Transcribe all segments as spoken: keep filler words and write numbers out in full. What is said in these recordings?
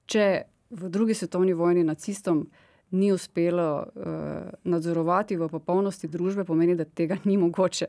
če v drugi svetovni vojni nacistom ni uspelo uh, nadzorovati v popolnosti družbe, pomeni, da tega ni mogoče.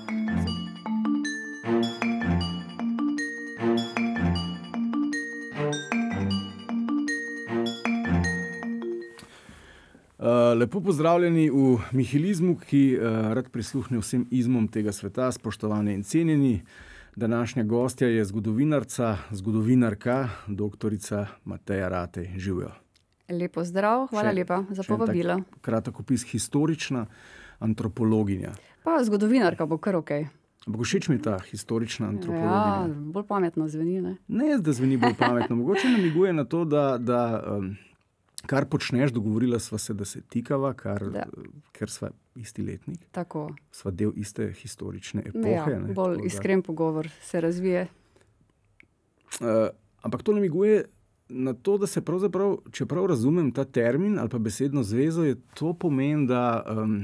Uh, lepo pozdravljeni v Nihilizmu, ki uh, rad prisluhne vsem izmom tega sveta, spoštovane in cenjeni. Današnja gostja je zgodovinarca, zgodovinarka, doktorica Mateja Ratej. Živjo. Lepo zdrav, hvala še, lepa za povabilo. Kratek opis, historična antropologinja. Pa zgodovinarka bo kar okej. Okay. Ampak všeč mi ta historična antropologinja. Ja, bolj pametno zveni, ne? Ne, da zveni bolj pametno. Mogoče namiguje na to, da... da um, kar počneš, dogovorila sva se, da se tikava, kar, ker sva isti letnik. Tako. Sva del iste historične epohe. Ja, ne, bolj iskren pogovor se razvije. Uh, ampak to namiguje na to, da se pravzaprav, čeprav razumem ta termin ali pa besedno zvezo, je to pomen, da um,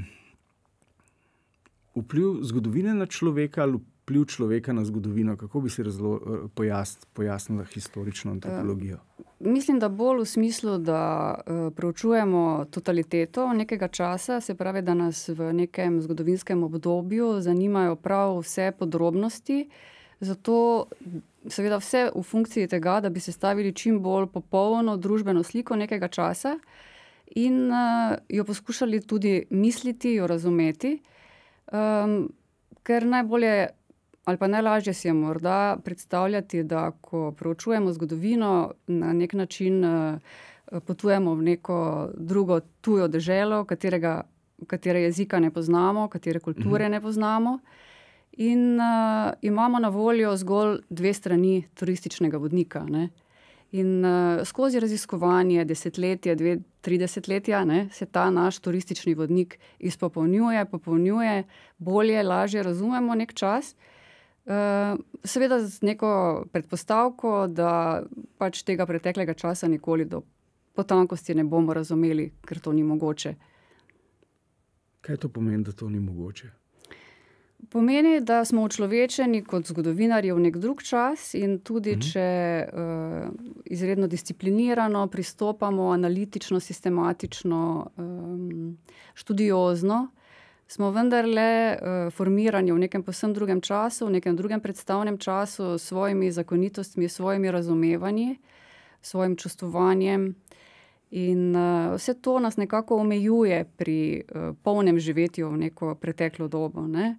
vpliv zgodovine na človeka ali vpliv človeka na zgodovino. Kako bi si razlo, pojasn, pojasnila historično antropologijo? Uh, mislim, da bolj v smislu, da uh, preučujemo totaliteto nekega časa, se pravi, da nas v nekem zgodovinskem obdobju zanimajo prav vse podrobnosti, zato seveda vse v funkciji tega, da bi sestavili čim bolj popolno družbeno sliko nekega časa in uh, jo poskušali tudi misliti, jo razumeti, um, ker najbolje ali pa najlažje si je morda predstavljati, da ko preučujemo zgodovino, na nek način potujemo v neko drugo tujo deželo, katerega, katere jezika ne poznamo, katere kulture ne poznamo in uh, imamo na voljo zgolj dve strani turističnega vodnika, ne. In uh, skozi raziskovanje desetletje, dve, tri desetletja, ne, se ta naš turistični vodnik izpopolnjuje, popolnjuje, bolje, lažje razumemo nek čas. Uh, seveda z neko predpostavko, da pač tega preteklega časa nikoli do potankosti ne bomo razumeli, ker to ni mogoče. Kaj to pomeni, da to ni mogoče? Pomeni, da smo učlovečeni kot zgodovinarji v nek drug čas in tudi, mhm. če uh, izredno disciplinirano pristopamo, analitično, sistematično, um, študiozno, smo vendarle uh, formirani v nekem povsem drugem času, v nekem drugem predstavnem času, s svojimi zakonitostmi, s svojimi razumevanji, svojim čustvovanjem. In uh, vse to nas nekako omejuje pri uh, polnem živetju v neko preteklo dobo, ne.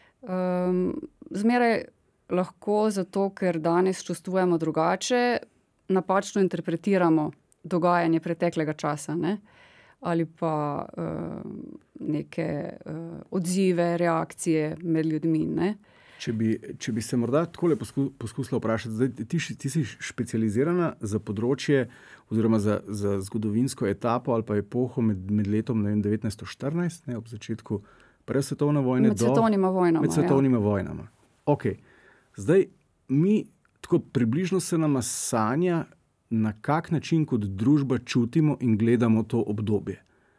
Um, zmeraj lahko zato, ker danes čustvujemo drugače, napačno interpretiramo dogajanje preteklega časa, ne. Ali pa uh, neke uh, odzive, reakcije med ljudmi, ne. Če bi, če bi se morda takole posku, poskusila vprašati, zdaj, ti, ti si specializirana za področje oziroma za, za zgodovinsko etapo ali pa epoho med, med letom ne vem, devetnajststo štirinajst, ne, ob začetku prve svetovne vojne, med svetovnima do, vojnama, med svetovnima ja. vojnama. Ok, zdaj mi tako približno se nama sanja, na kak način kot družba čutimo in gledamo to obdobje.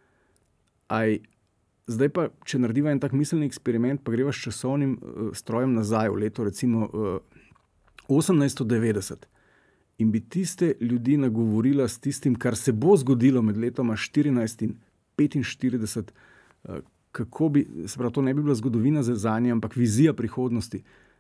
Aj, zdaj pa, če narediva en tak miselni eksperiment, pa greva s časovnim uh, strojem nazaj v leto recimo uh, osemnajststo devetdeset in bi tiste ljudi nagovorila s tistim, kar se bo zgodilo med letoma štirinajst in petinštirideset, uh, kako bi, se pravi, to ne bi bila zgodovina za nje, ampak vizija prihodnosti.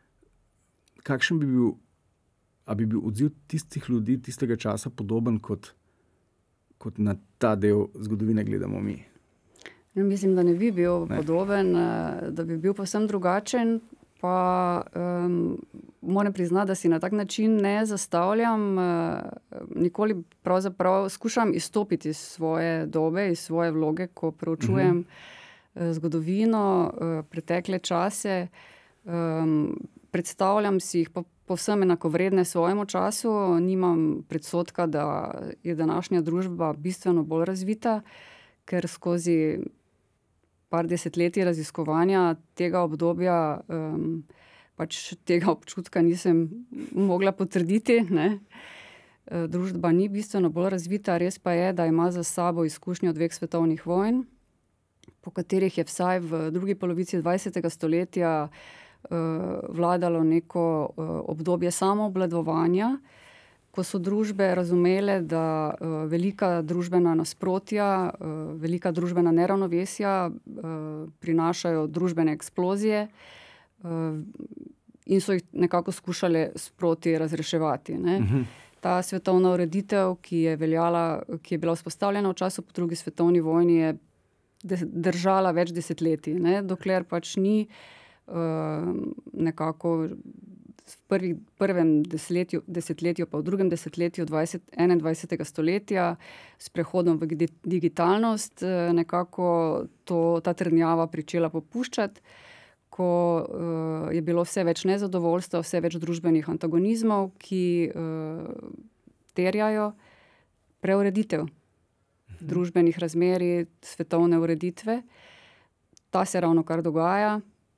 Kakšen bi bil, a bi bil odziv tistih ljudi tistega časa podoben, kot, kot na ta del zgodovine gledamo mi? Ja, mislim, da ne bi bil ne. podoben, da bi bil povsem drugačen, pa um, moram priznati, da si na tak način ne zastavljam, uh, nikoli pravzaprav skušam izstopiti iz svoje dobe, iz svoje vloge, ko preučujem uh-huh. zgodovino, uh, pretekle čase, um, predstavljam si jih pa povsem enakovredne svojemu času, nimam predsodka, da je današnja družba bistveno bolj razvita, ker skozi par desetletij raziskovanja tega obdobja um, pač tega občutka nisem mogla potrditi, ne. Družba ni bistveno bolj razvita, res pa je, da ima za sabo izkušnjo dveh svetovnih vojn, po katerih je vsaj v drugi polovici dvajsetega stoletja uh, vladalo neko uh, obdobje samoobvladovanja, ko so družbe razumele, da uh, velika družbena nasprotja, uh, velika družbena neravnovesja uh, prinašajo družbene eksplozije uh, in so jih nekako skušale sproti razreševati. Ne? Uh-huh. Ta svetovna ureditev, ki je veljala, ki je bila vzpostavljena v času po drugi svetovni vojni, je držala več desetletij, ne? Dokler pač ni uh, nekako v prvi, prvem desetletju, desetletju, pa v drugem desetletju dvajset, enaindvajsetega stoletja s prehodom v digitalnost nekako to, ta trdnjava pričela popuščati, ko uh, je bilo vse več nezadovoljstva, vse več družbenih antagonizmov, ki uh, terjajo preureditev družbenih razmerij, svetovne ureditve. Ta se ravno kar dogaja.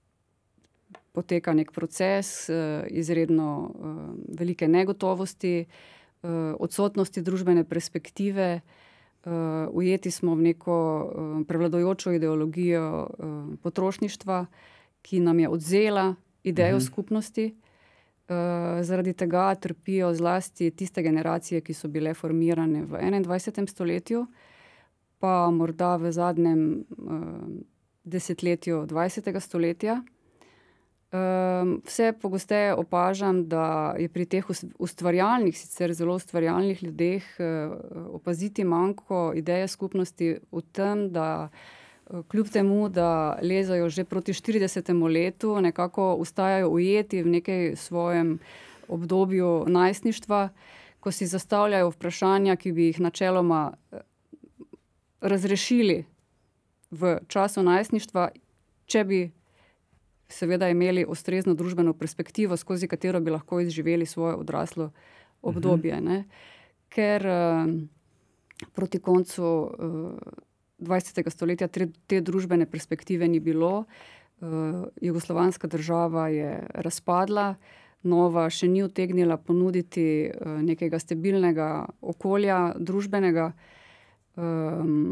Poteka nek proces izredno velike negotovosti, odsotnosti družbene perspektive. Ujeti smo v neko prevladujočo ideologijo potrošništva, ki nam je odvzela idejo mhm. skupnosti. Zaradi tega trpijo zlasti tiste generacije, ki so bile formirane v enaindvajsetem stoletju, pa morda v zadnjem uh, desetletju dvajsetega stoletja. Um, vse pogosteje opažam, da je pri teh ustvarjalnih, sicer zelo ustvarjalnih ljudeh uh, opaziti manjko ideje skupnosti v tem, da uh, kljub temu, da lezajo že proti štiridesetemu letu, nekako ostajajo ujeti v nekaj svojem obdobju najstništva, ko si zastavljajo vprašanja, ki bi jih načeloma razrešili v času najstništva, če bi seveda imeli ustrezno družbeno perspektivo, skozi katero bi lahko izživeli svoje odraslo obdobje. Ne? Ker uh, proti koncu uh, dvajsetega stoletja te, te družbene perspektive ni bilo. Uh, jugoslovanska država je razpadla, nova še ni utegnila ponuditi uh, nekega stabilnega okolja družbenega. Um,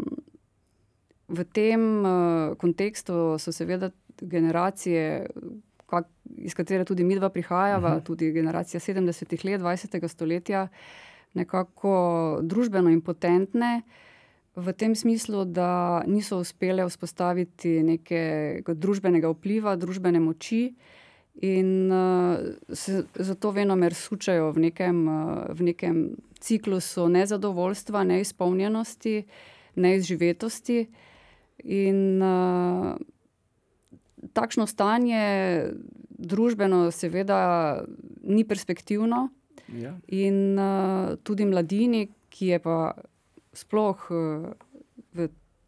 v tem uh, kontekstu so seveda generacije, kak, iz katere tudi midva prihajava, uh-huh. tudi generacija sedemdesetih let dvajsetega stoletja, nekako družbeno impotentne, v tem smislu, da niso uspele vzpostaviti nekega družbenega vpliva, družbene moči in uh, se zato venomer sučajo v nekem, uh, v nekem ciklusu nezadovoljstva, neizpolnjenosti, neizživetosti in uh, takšno stanje družbeno seveda ni perspektivno ja. in uh, tudi mladini, ki je pa sploh uh, v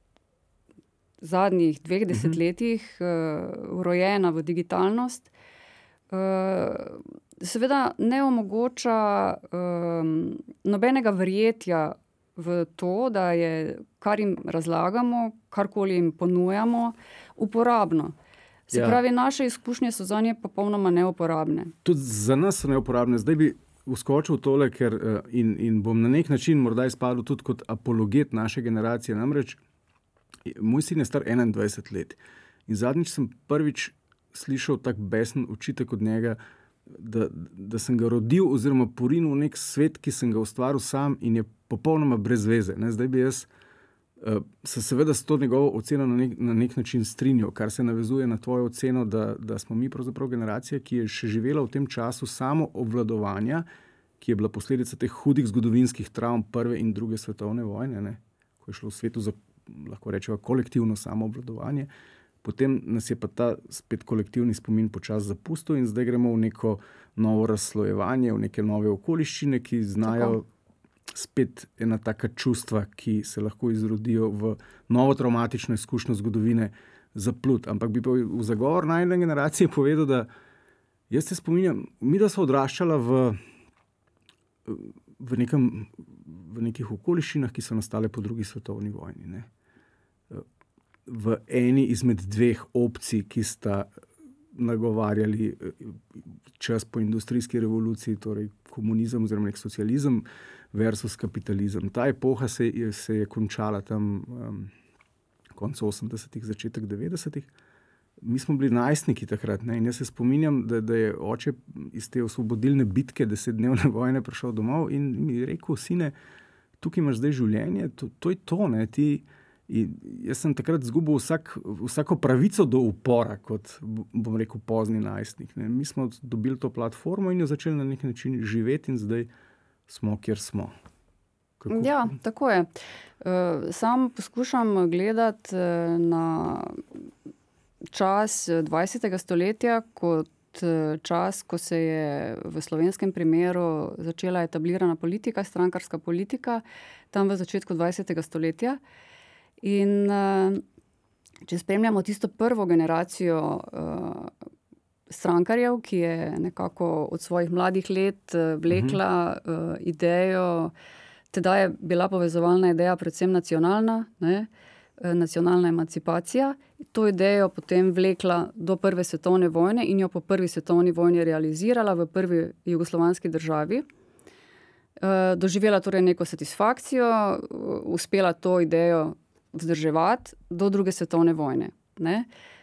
zadnjih dveh desetletjih uh, urojena v digitalnost, uh, seveda ne omogoča um, nobenega verjetja v to, da je, kar jim razlagamo, karkoli jim ponujamo, uporabno. Se ja. pravi, naše izkušnje so zanje popolnoma neuporabne. Tudi za nas so neuporabne. Zdaj bi uskočil tole, ker in, in bom na nek način morda izpadel tudi kot apologet naše generacije. Namreč, moj sin je star enaindvajset let in zadnjič sem prvič slišal tak besen očitek od njega, da, da sem ga rodil oziroma porinil v nek svet, ki sem ga ustvaril sam in je popolnoma brez veze. Ne? Zdaj bi jaz uh, se seveda s to njegovo oceno na nek, na nek način strinjal, kar se navezuje na tvojo oceno, da, da smo mi pravzaprav generacija, ki je še živela v tem času samo obvladovanja, ki je bila posledica teh hudih zgodovinskih travm prve in druge svetovne vojne, ne? Ko je šlo v svetu za, lahko rečeva, kolektivno samoobvladovanje. Potem nas je pa ta spet kolektivni spomin počas zapustil in zdaj gremo v neko novo razslojevanje, v neke nove okoliščine, ki znajo Tako. spet ena taka čustva, ki se lahko izrodijo v novo traumatično izkušnjo zgodovine zaplut. Ampak bi pa v zagovor najne generacije povedal, da jaz se spominjam, mi da so odraščala v, v, nekem, v nekih okoliščinah, ki so nastale po drugi svetovni vojni, ne. V eni izmed dveh opcij, ki sta nagovarjali čas po industrijski revoluciji, torej komunizem oziroma nek socializem versus kapitalizem. Ta epoha se je, se je končala tam um, konec osemdesetih, začetek devetdesetih mi smo bili najstniki takrat, ne? In jaz se spominjam, da, da je oče iz te osvobodilne bitke desetdnevne vojne prišel domov in mi je rekel, sine, tukaj imaš zdaj življenje, to, to je to, ne, ti, in jaz sem takrat zgubil vsak, vsako pravico do upora, kot bom rekel pozni najstnik, ne. Mi smo dobili to platformo in jo začeli na nek način živeti in zdaj smo, kjer smo. Kako? Ja, tako je. Sam poskušam gledati na čas dvajsetega stoletja kot čas, ko se je v slovenskem primeru začela etablirana politika, strankarska politika, tam v začetku dvajsetega stoletja. In če spremljamo tisto prvo generacijo strankarjev, ki je nekako od svojih mladih let vlekla uh-huh. idejo, teda je bila povezovalna ideja predvsem nacionalna, ne, nacionalna emancipacija. To idejo potem vlekla do prve svetovne vojne in jo po prvi svetovni vojni realizirala v prvi jugoslovanski državi. Doživela torej neko satisfakcijo, uspela to idejo vzdrževati do druge svetovne vojne. Ne.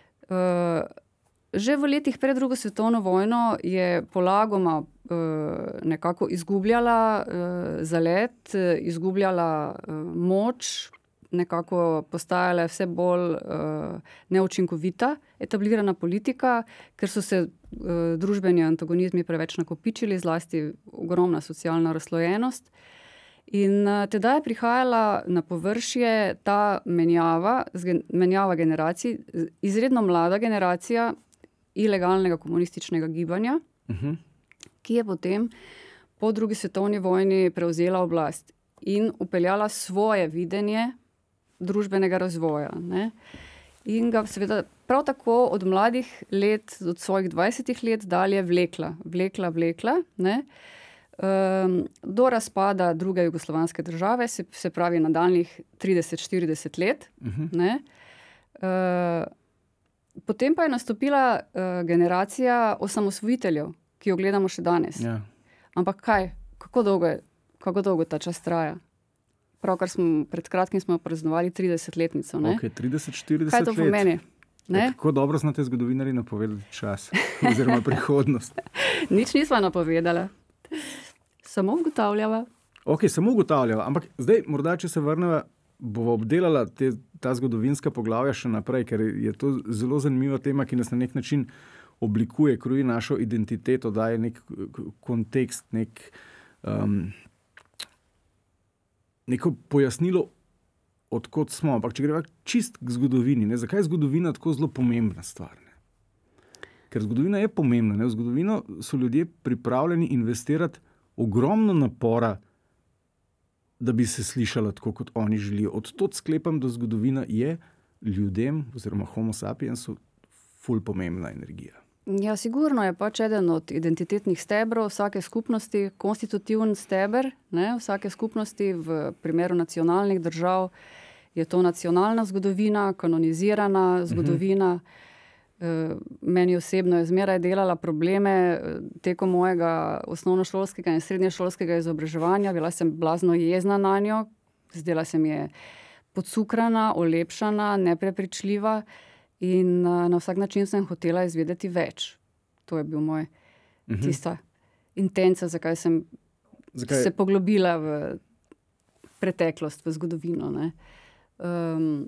Že v letih pred drugo svetovno vojno je polagoma nekako izgubljala zalet, izgubljala moč, nekako postajala vse bolj neučinkovita etablirana politika, ker so se družbeni antagonizmi preveč nakopičili, zlasti ogromna socialna razslojenost. In teda je prihajala na površje ta menjava, menjava generacij, izredno mlada generacija ilegalnega komunističnega gibanja, uh-huh. ki je potem po drugi svetovni vojni prevzela oblast in upeljala svoje videnje družbenega razvoja. Ne? In ga seveda prav tako od mladih let, od svojih dvajsetih let dalje vlekla, vlekla, vlekla, ne? Um, do razpada druge jugoslovanske države, se, se pravi nadaljnjih trideset štirideset let. Uh-huh. Ne? Uh, potem pa je nastopila uh, generacija osamosvojiteljev, ki jo gledamo še danes. Ja. Ampak kaj? Kako dolgo je, kako dolgo ta čas traja? Pravkar smo, pred kratkim smo praznovali tridesetletnico. Ne? Ok, trideset štirideset let. Kaj to pomeni? Ne? Ja, kako dobro znate zgodovinarji napovedati čas oziroma prihodnost? Nič nisva napovedala. Samo ugotavljava. Ok, samo ugotavljava. Ampak zdaj, morda, če se vrneva, bova obdelala te, ta zgodovinska poglavja še naprej, ker je to zelo zanimiva tema, ki nas na nek način oblikuje, kroji našo identiteto, daje nek kontekst, nek, um, neko pojasnilo, odkot smo. Ampak če greva čist k zgodovini, ne? Zakaj je zgodovina tako zelo pomembna stvar? Ne? Ker zgodovina je pomembna. Ne? V zgodovino so ljudje pripravljeni investirati ogromno napora, da bi se slišala tako, kot oni želijo. Od tod sklepam, da zgodovina je ljudem, oziroma homo sapiensu, ful pomembna energija. Ja, sigurno je pač eden od identitetnih stebrov vsake skupnosti, konstitutivni steber, ne, vsake skupnosti. V primeru nacionalnih držav je to nacionalna zgodovina, kanonizirana zgodovina. Uh-huh. Meni osebno je zmeraj delala probleme tekom mojega osnovnošolskega in srednješolskega izobraževanja. Bila sem blazno jezna na njo, zdela se mi je podcukrana, olepšana, neprepričljiva in na vsak način sem hotela izvedeti več. To je bil moj uh-huh. tista intenca, zakaj sem zakaj? se poglobila v preteklost, v zgodovino. Ne. Um,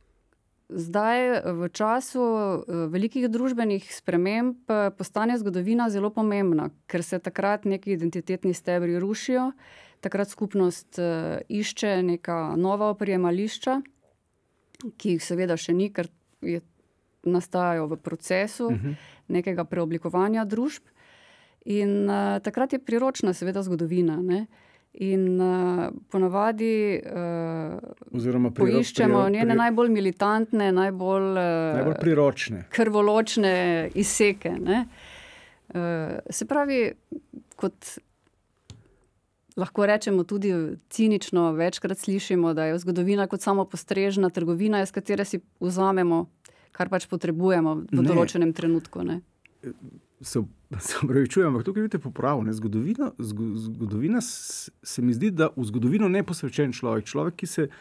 Zdaj, v času velikih družbenih sprememb postane zgodovina zelo pomembna, ker se takrat neki identitetni stebri rušijo, takrat skupnost išče neka nova oprijemališča, ki jih seveda še ni, ker je, nastajajo v procesu uh-huh. nekega preoblikovanja družb. In uh, takrat je priročna seveda zgodovina, ne? In uh, ponavadi uh, poiščemo pri, njene pri... najbolj militantne, najbolj, uh, najbolj priročne, krvoločne izseke. Ne? Uh, se pravi, kot lahko rečemo tudi cinično, večkrat slišimo, da je zgodovina kot samo postrežna trgovina, iz katere si vzamemo, kar pač potrebujemo v ne. določenem trenutku. Ne? Se, se upravičujem, ampak tukaj vidite popravo. Zgodovina, zgodovina se mi zdi, da v zgodovino ne posvečen človek. Človek, ki se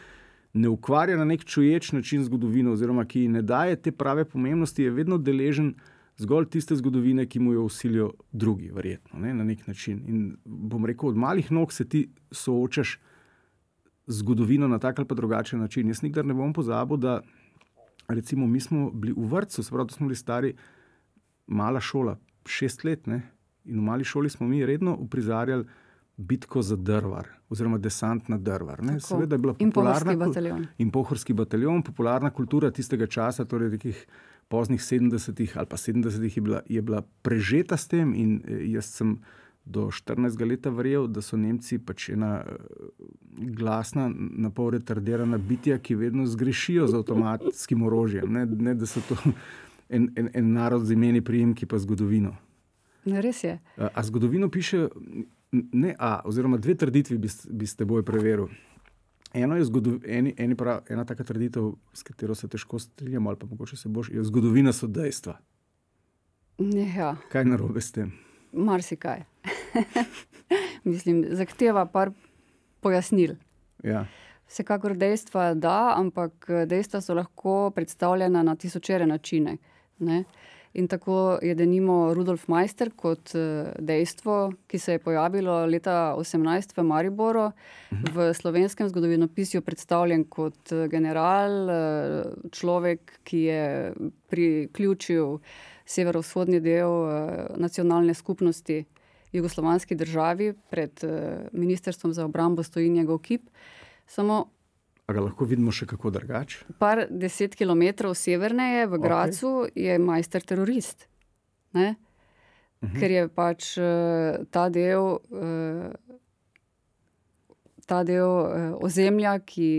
ne ukvarja na nek čuječ način zgodovino, oziroma ki ne daje te prave pomembnosti, je vedno deležen zgolj tiste zgodovine, ki mu jo usilijo drugi, verjetno, ne, na nek način. In bom rekel, od malih nog se ti soočaš z zgodovino na tak ali pa drugačen način. Jaz nikdar ne bom pozabil, da recimo mi smo bili v vrtcu, se pravi, da smo bili stari mala šola, šest let, ne, in v mali šoli smo mi redno uprizarjali bitko za Drvar, oziroma desant na Drvar. Ne. Seveda je bila in popularna pohorski bataljon. In pohorski bataljon, popularna kultura tistega časa, torej nekih poznih sedemdesetih ali pa sedemdesetih je bila, je bila prežeta s tem in jaz sem do štirinajstega leta verjel, da so Nemci pač ena glasna, napol retardirana bitja, ki vedno zgrešijo z avtomatskim orožjem. Ne, ne da so to en, en, en narod z imeni, priimki pa zgodovino. Ne, res je. A, a zgodovino piše, ne a, oziroma dve trditvi bi, bi s teboj preveril. Eno je zgodov, eni, eni prav, ena taka trditev, s katero se težko strinjamo, ali pa mogoče se boš, je zgodovina so dejstva. Ja. Kaj narobe s tem? Marsikaj. Mislim, zahteva par pojasnil. Ja. Vsekakor dejstva da, ampak dejstva so lahko predstavljena na tisočere načine. Ne? In tako je denimo Rudolf Meister kot dejstvo, ki se je pojavilo leta osemnajst v Mariboru, v slovenskem zgodovinopisju predstavljen kot general, človek, ki je priključil severovzhodni del nacionalne skupnosti jugoslovanski državi, pred ministrstvom za obrambo stoji njegov kip. Samo A ga lahko vidimo še kako drugače? par deset kilometrov severneje v Gracu okay. je Meister terorist. Ne? Uh-huh. Ker je pač uh, ta del, uh, ta del uh, ozemlja, ki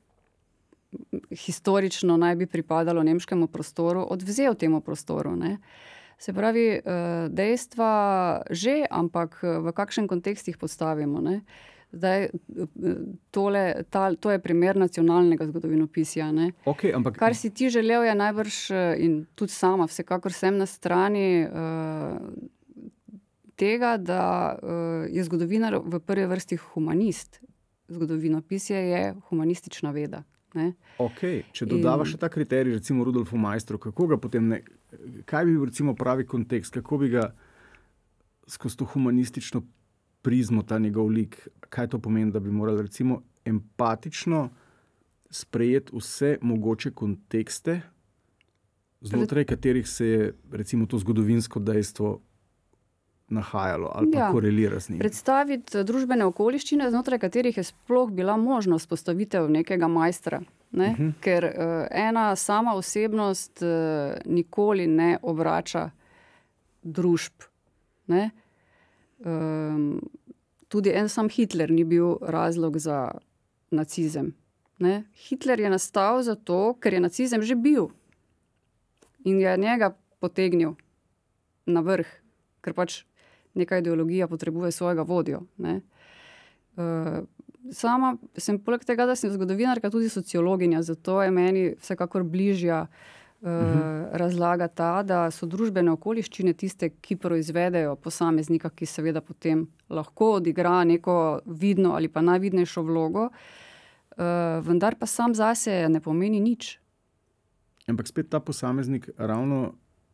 historično naj bi pripadalo nemškemu prostoru, odvzel temu prostoru. Ne? Se pravi, uh, dejstva že, ampak v kakšen kontekst jih postavimo, ne? Zdaj, tole, ta, to je primer nacionalnega zgodovinopisja. Ne? Okay, ampak... Kar si ti želel je najbrž, in tudi sama, vsekakor sem na strani uh, tega, da uh, je zgodovinar v prvi vrsti humanist. Zgodovinopisje je humanistična veda. Ne? Ok, če dodava in... še ta kriterij, recimo Rudolfu Meistru, kako ga potem ne, kaj bi recimo pravi kontekst, kako bi ga skozi to humanistično prizmo ta njegov lik, kaj to pomeni, da bi morali recimo empatično sprejeti vse mogoče kontekste, znotraj katerih se je recimo to zgodovinsko dejstvo nahajalo ali pa ja, korelira z njim. Predstaviti družbene okoliščine, znotraj katerih je sploh bila možnost postavitev nekega majstra. Ne? Uh-huh. Ker uh, ena sama osebnost uh, nikoli ne obrača družb. Ne? Um, tudi en sam Hitler ni bil razlog za nacizem. Ne? Hitler je nastal zato, ker je nacizem že bil in je njega potegnil na vrh, ker pač neka ideologija potrebuje svojega vodjo. Ne? Uh, sama sem poleg tega, da sem zgodovinarka, tudi sociologinja, zato je meni vsekakor bližja Uh, razlaga ta, da so družbene okoliščine tiste, ki proizvedejo posameznika, ki seveda potem lahko odigra neko vidno ali pa najvidnejšo vlogo, uh, vendar pa sam zase ne pomeni nič. Ampak spet ta posameznik ravno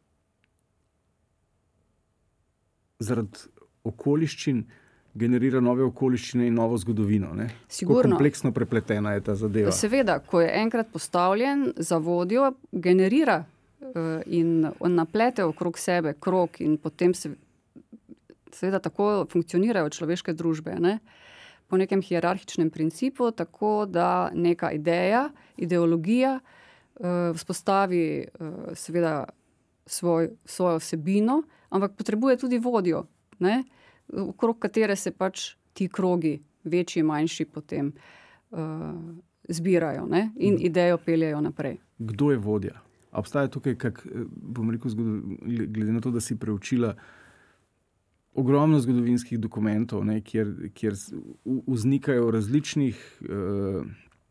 zaradi okoliščin generira nove okoliščine in novo zgodovino. Ne? Sigurno. Kompleksno prepletena je ta zadeva. Seveda, ko je enkrat postavljen za vodjo, generira uh, in naplete okrog sebe krog in potem se, seveda tako funkcionirajo človeške družbe. Ne? Po nekem hierarhičnem principu, tako da neka ideja, ideologija uh, vzpostavi uh, seveda svoj, svojo vsebino, ampak potrebuje tudi vodjo, ne? Okrog katere se pač ti krogi, večji, manjši, potem uh, zbirajo, ne? In idejo peljejo naprej. Kdo je vodja? A obstaja tukaj, kak, bom rekel, glede na to, da si preučila ogromno zgodovinskih dokumentov, ne, kjer, kjer vznikajo različnih, uh,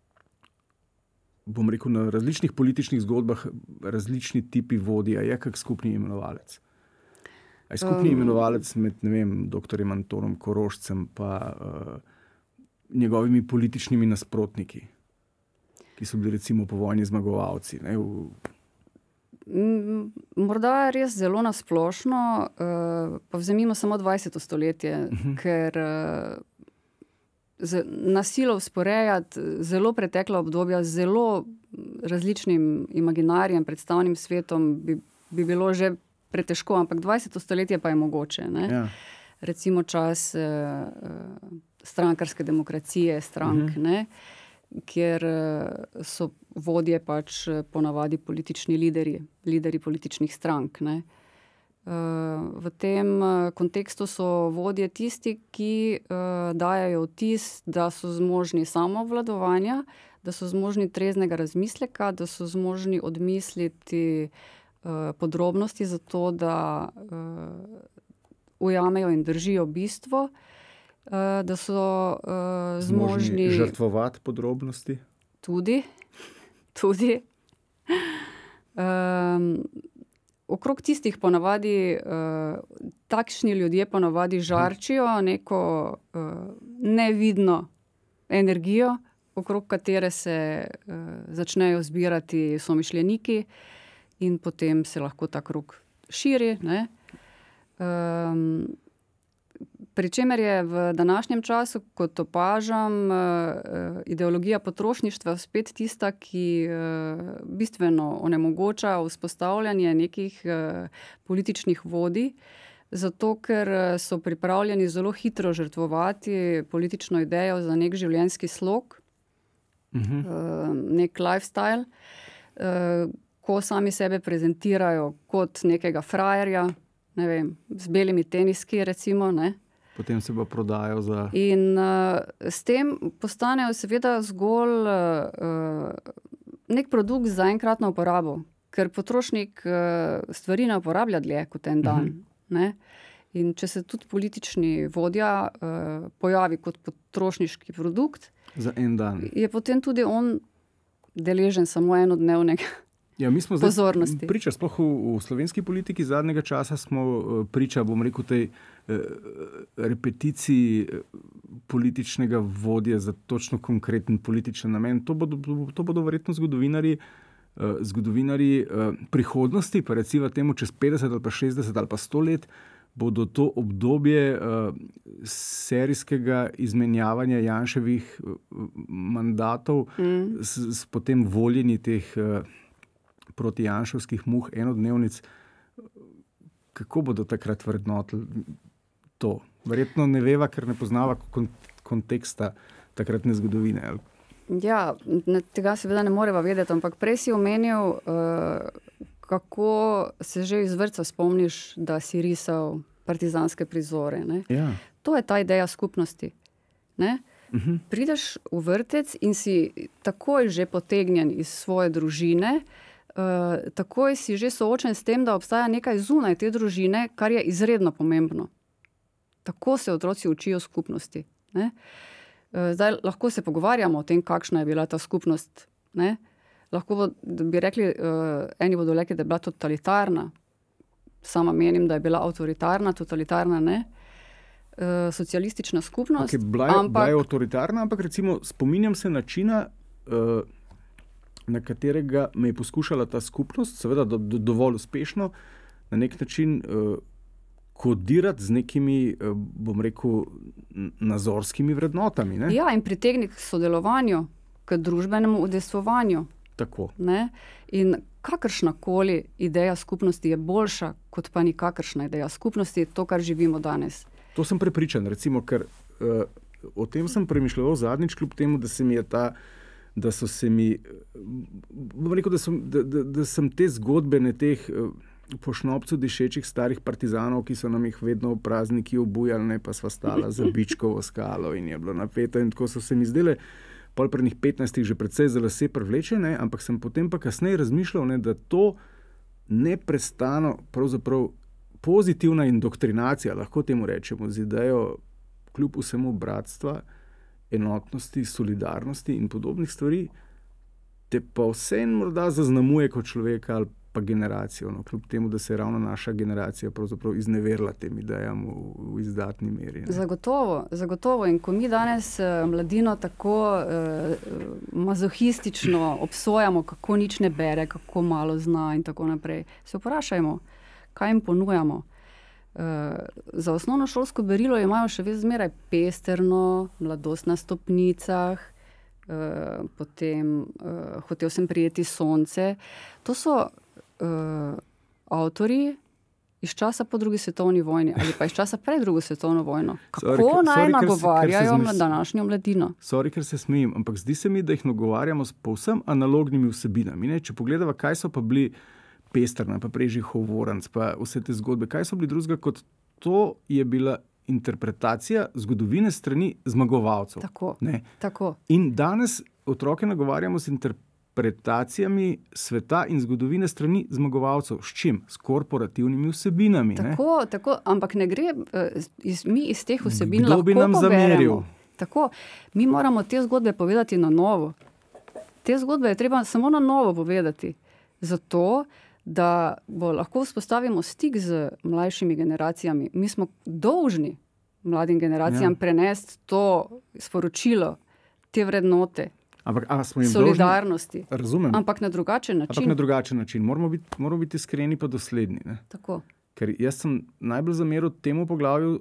bom rekel, na različnih političnih zgodbah različni tipi vodja, je kak skupni imenovalec. A je skupni um, imenovalec med, ne vem, doktorjem Antonom Korošcem pa uh, njegovimi političnimi nasprotniki? ki so bili recimo po vojni zmagovalci. Ne, v... Morda res zelo nasplošno, uh, pa vzemimo samo dvajseto stoletje, uh-huh. ker uh, z, na silo vzporejati zelo pretekla obdobja z zelo različnim imaginarijem, predstavnim svetom bi, bi bilo že pretežko, ampak dvajseto stoletje pa je mogoče. Ne? Ja. Recimo čas uh, strankarske demokracije, strank, uh-huh. ne? Kjer so vodje pač ponavadi politični lideri, lideri političnih strank. Ne. V tem kontekstu so vodje tisti, ki dajajo vtis, da so zmožni samoobvladovanja, da so zmožni treznega razmisleka, da so zmožni odmisliti podrobnosti za to, da ujamejo in držijo bistvo, da so uh, zmožni... Zmožni žrtvovati podrobnosti? Tudi. tudi. Um, okrog tistih ponavadi, uh, takšni ljudje ponavadi žarčijo neko uh, nevidno energijo, okrog katere se uh, začnejo zbirati somišljeniki in potem se lahko ta krog širi, ne. Um, Pričemer je v današnjem času, kot opažam, ideologija potrošništva spet tista, ki bistveno onemogoča vzpostavljanje nekih političnih vodij, zato ker so pripravljeni zelo hitro žrtvovati politično idejo za nek življenjski slog, uh-huh. nek lifestyle, ko sami sebe prezentirajo kot nekega frajerja, ne vem, z belimi teniski recimo, ne. Potem se pa prodajo za... In uh, s tem postanejo seveda zgolj uh, nek produkt za enkratno uporabo, ker potrošnik uh, stvari ne uporablja dlje kot en dan. Uh-huh. Ne? In če se tudi politični vodja uh, pojavi kot potrošniški produkt, za en dan, je potem tudi on deležen samo enodnevnega ja, mi smo pozornosti. Zdaj priča, sploh v, v slovenski politiki zadnjega časa smo priča, bom rekel, tej eh, repeticiji političnega vodje za točno konkreten političen namen. To bodo, to bodo verjetno zgodovinarji, eh, zgodovinarji eh, prihodnosti, pa recimo temu čez petdeset ali pa šestdeset ali pa sto let, bodo to obdobje eh, serijskega izmenjavanja Janševih mandatov mm. s, s potem voljenji teh eh, proti janševskih muh, enodnevnic, kako bodo takrat vrednotili to? Verjetno ne veva, ker ne poznava konteksta takratne zgodovine. Ja, tega seveda ne moreva vedeti, ampak prej si omenil, kako se že iz vrtca spomniš, da si risal partizanske prizore. Ne? Ja. To je ta ideja skupnosti. Ne? Uh-huh. Prideš v vrtec in si takoj že potegnjen iz svoje družine, Uh, takoj si že soočen s tem, da obstaja nekaj zunaj te družine, kar je izredno pomembno. Tako se otroci učijo skupnosti. Ne? Uh, zdaj lahko se pogovarjamo o tem, kakšna je bila ta skupnost. Ne? Lahko bo, bi rekli, uh, eni bodo rekli, da je bila totalitarna. Sama menim, da je bila avtoritarna, totalitarna ne. Uh, socialistična skupnost. Okay, bila, je, ampak... bila je avtoritarna, ampak recimo spominjam se načina, uh... na katerega me je poskušala ta skupnost, seveda do, do, dovolj uspešno, na nek način uh, kodirati z nekimi, uh, bom rekel, nazorskimi vrednotami. Ne? Ja, in pritegniti k sodelovanju, k družbenemu udejstvovanju. Tako. Ne? In kakršnakoli ideja skupnosti je boljša, kot pa nikakršna ideja skupnosti, to, kar živimo danes. To sem prepričan, recimo, ker uh, o tem sem premišljal zadnjič, kljub temu, da se mi je ta da so se mi, bom rekel, da, sem, da, da, da sem te zgodbe ne teh po šnopcu dišečih starih partizanov, ki so nam jih vedno v prazniki obujali, ne, pa sva stala za Bičkovo skalo in je bilo napeto in tako so se mi zdele pol pri njih petnajstih že precej za lase privlečene, ampak sem potem pa kasneje razmišljal, ne, da to neprestano pravzaprav pozitivna indoktrinacija, lahko temu rečemo, z idejo kljub vsemu bratstva, enotnosti, solidarnosti in podobnih stvari, te pa vseeno morda zaznamuje kot človeka ali pa generacijo, no, kljub temu, da se je ravno naša generacija pravzaprav izneverila tem idejam v, v izdatni meri. Ne. Zagotovo, zagotovo. In ko mi danes uh, mladino tako uh, mazohistično obsojamo, kako nič ne bere, kako malo zna in tako naprej, se vprašajmo, kaj jim ponujamo. Uh, za osnovno šolsko berilo imajo še vedno zmeraj Pesterno, Mladost na stopnicah, uh, potem uh, Hotel sem prijeti sonce. To so uh, avtorji iz časa po drugi svetovni vojni ali pa iz časa pred drugo svetovno vojno. Kako sorry, naj sorry, nagovarjajo na današnjo mladino? Sorry, ker se smijim, ampak zdi se mi, da jih nagovarjamo s povsem analognimi vsebinami. Ne? Če pogledava, kaj so pa bili Pesterna, pa Preži Hovoranc, pa vse te zgodbe. Kaj so bili drugega kot to je bila interpretacija zgodovine strani zmagovalcev. Tako, ne? tako. In danes otroke nagovarjamo s interpretacijami sveta in zgodovine strani zmagovalcev. S čim? S korporativnimi vsebinami. Tako, ne? tako, ampak ne gre, iz, mi iz teh vsebin Kdo lahko bi nam zameril? Tako, mi moramo te zgodbe povedati na novo. Te zgodbe je treba samo na novo povedati. Zato, da bo lahko vzpostavimo stik z mlajšimi generacijami. Mi smo dolžni mladim generacijam ja. prenesti to sporočilo, te vrednote, ampak, a, smo jim solidarnosti. Dolžni? Razumem. Ampak na drugačen način. Ampak na drugačen način. Moramo biti, moramo biti iskreni pa dosledni. Ne? Tako. Ker jaz sem najbolj zameril temu poglavju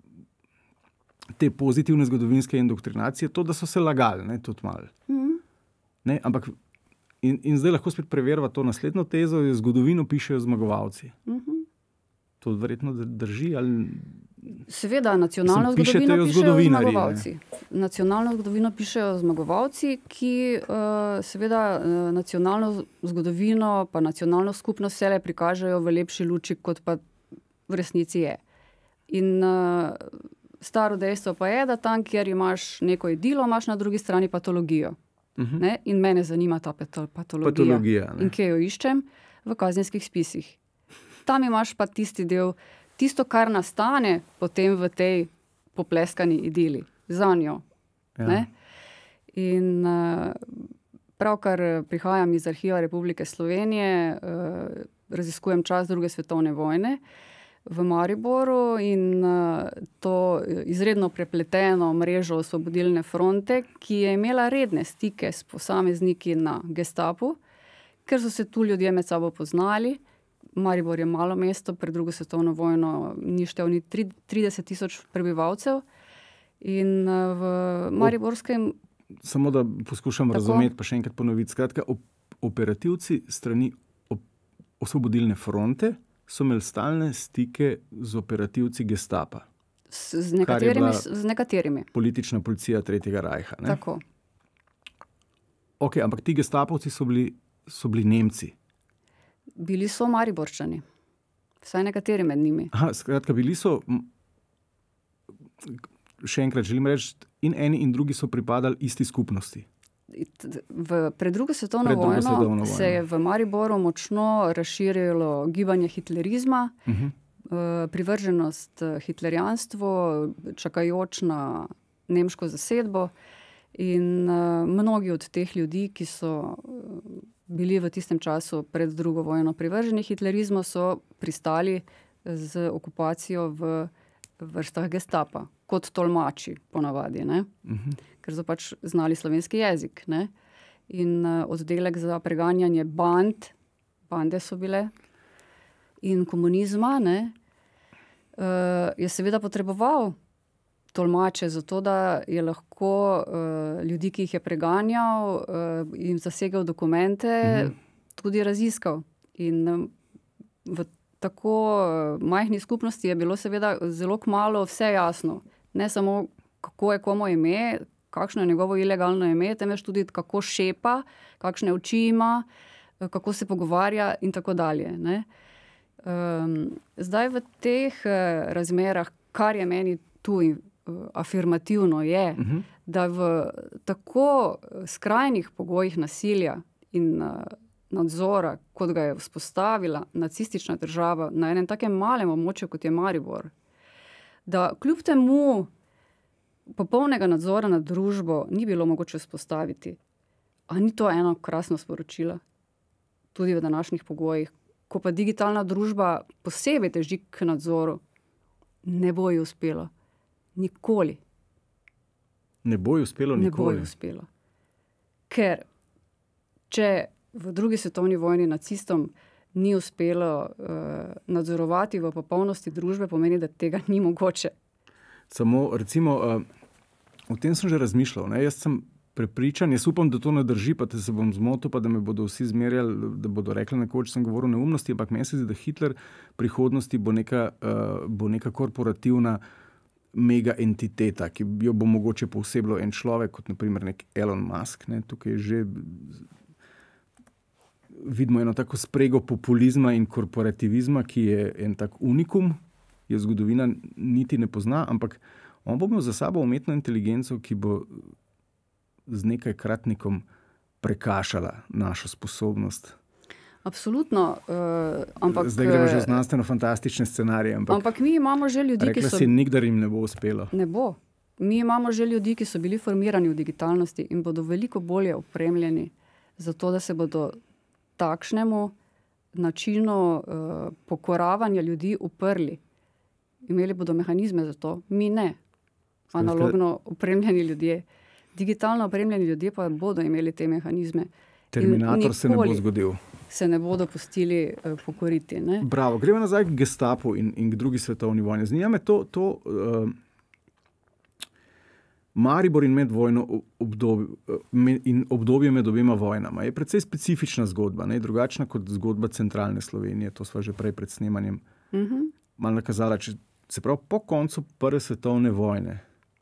te pozitivne zgodovinske indoktrinacije, to, da so se lagali, ne, tudi malo. Mm-hmm. Ne, ampak In, in zdaj lahko spet preverva to naslednjo tezo, je zgodovino pišejo zmagovalci. Mm-hmm. To verjetno drži? Ali... Seveda, nacionalno zgodovino pišejo zmagovalci. Ne? Nacionalno zgodovino pišejo zmagovalci, ki uh, seveda uh, nacionalno zgodovino pa nacionalno skupnost vse prikažejo v lepši luči, kot pa v resnici je. In uh, staro dejstvo pa je, da tam, kjer imaš neko idilo, imaš na drugi strani patologijo. Uh-huh. Ne? In mene zanima ta patologija. patologija in kje jo iščem? V kazenskih spisih. Tam imaš pa tisti del, tisto, kar nastane potem v tej popleskani idili. Za njo. Ja. Ne? In uh, pravkar prihajam iz Arhiva Republike Slovenije, uh, raziskujem čas druge svetovne vojne v Mariboru in uh, to izredno prepleteno mrežo Osvobodilne fronte, ki je imela redne stike s posamezniki na Gestapu, ker so se tu ljudje med sabo poznali. Maribor je malo mesto, pred drugo svetovno vojno ni štel ni trideset tisoč prebivalcev in uh, v Mariborskem... O, samo da poskušam tako razumeti, pa še enkrat ponoviti. Skratka, op- operativci strani op- Osvobodilne fronte so imeli stalne stike z operativci Gestapa. S, z, nekaterimi, z nekaterimi. Politična policija Tretjega rajha. Ne? Tako. Ok, ampak ti Gestapovci so bili, so bili Nemci. Bili so Mariborčani. Vsaj nekateri med njimi. Aha, skratka, bili so, še enkrat želim reči, in eni in drugi so pripadali isti skupnosti. V, pred drugo svetovno pred drugo vojno svetovno se je v Mariboru močno razširilo gibanje hitlerizma, uh-huh. privrženost hitlerijanstvu, čakajoč na nemško zasedbo in mnogi od teh ljudi, ki so bili v tistem času pred drugo vojno privrženi hitlerizmu, so pristali z okupacijo v vrstah Gestapa, kot tolmači ponavadi, ne? Uh-huh. Ker so pač znali slovenski jezik. Ne? In uh, oddelek za preganjanje band, bande so bile, in komunizma, ne, uh, je seveda potreboval tolmače za to, da je lahko uh, ljudi, ki jih je preganjal, uh, jim zasegel dokumente, mhm. tudi raziskal. In um, v tako uh, majhni skupnosti je bilo seveda zelo kmalu vse jasno. Ne samo, kako je komu ime, kakšno je njegovo ilegalno ime, temveč tudi kako šepa, kakšne oči ima, kako se pogovarja in tako dalje. Ne? Um, zdaj v teh uh, razmerah, kar je meni tu uh, afirmativno je, uh-huh. da v tako skrajnih pogojih nasilja in uh, nadzora, kot ga je vzpostavila nacistična država na enem takem malem območju, kot je Maribor, da kljub temu popolnega nadzora nad družbo ni bilo mogoče vzpostaviti. A ni to eno krasno sporočilo? Tudi v današnjih pogojih, ko pa digitalna družba posebej teži k nadzoru, ne bo ji uspelo. Nikoli. Ne bo ji uspelo nikoli? Ne bo ji uspelo. Ker če v drugi svetovni vojni nacistom ni uspelo uh, nadzorovati v popolnosti družbe, pomeni, da tega ni mogoče. Samo, recimo, uh, o tem sem že razmišljal. Ne? Jaz sem prepričan, jaz upam, da to ne drži, pa te se bom zmotil, pa da me bodo vsi zmerjali, da bodo rekli nekoč, sem govoril neumnosti, ampak meni se zdi, da Hitler prihodnosti bo neka, uh, bo neka korporativna mega entiteta, ki jo bo mogoče posebno en človek, kot naprimer nek Elon Musk. Ne? Tukaj že vidimo eno tako sprego populizma in korporativizma, ki je en tak unikum, je zgodovina niti ne pozna, ampak on bo imel za sabo umetno inteligenco, ki bo z nekaj kratnikom prekašala našo sposobnost. Absolutno. Uh, ampak, Zdaj gremo že v znanstveno-fantastične scenarije. Ampak, ampak mi imamo že ljudi, rekla ki so... si, nikdar jim ne bo uspelo. Ne bo. Mi imamo že ljudi, ki so bili formirani v digitalnosti in bodo veliko bolje opremljeni za to, da se bodo takšnemu načinu uh, pokoravanja ljudi uprli. Imeli bodo mehanizme za to. Mi ne. Analogno opremljeni ljudje. Digitalno opremljeni ljudje pa bodo imeli te mehanizme. Terminator se ne bo zgodil. Se ne bodo pustili uh, pokoriti. Ne? Bravo. Gremo nazaj k Gestapu in, in k drugi svetovni vojni. Zanima me to, to uh, Maribor in medvojno obdobje, med, in obdobje med obema vojnama je precej specifična zgodba, ne? Drugačna kot zgodba centralne Slovenije. To sva že prej pred snemanjem uh-huh. malo nakazala. Če, se pravi, po koncu prve svetovne vojne,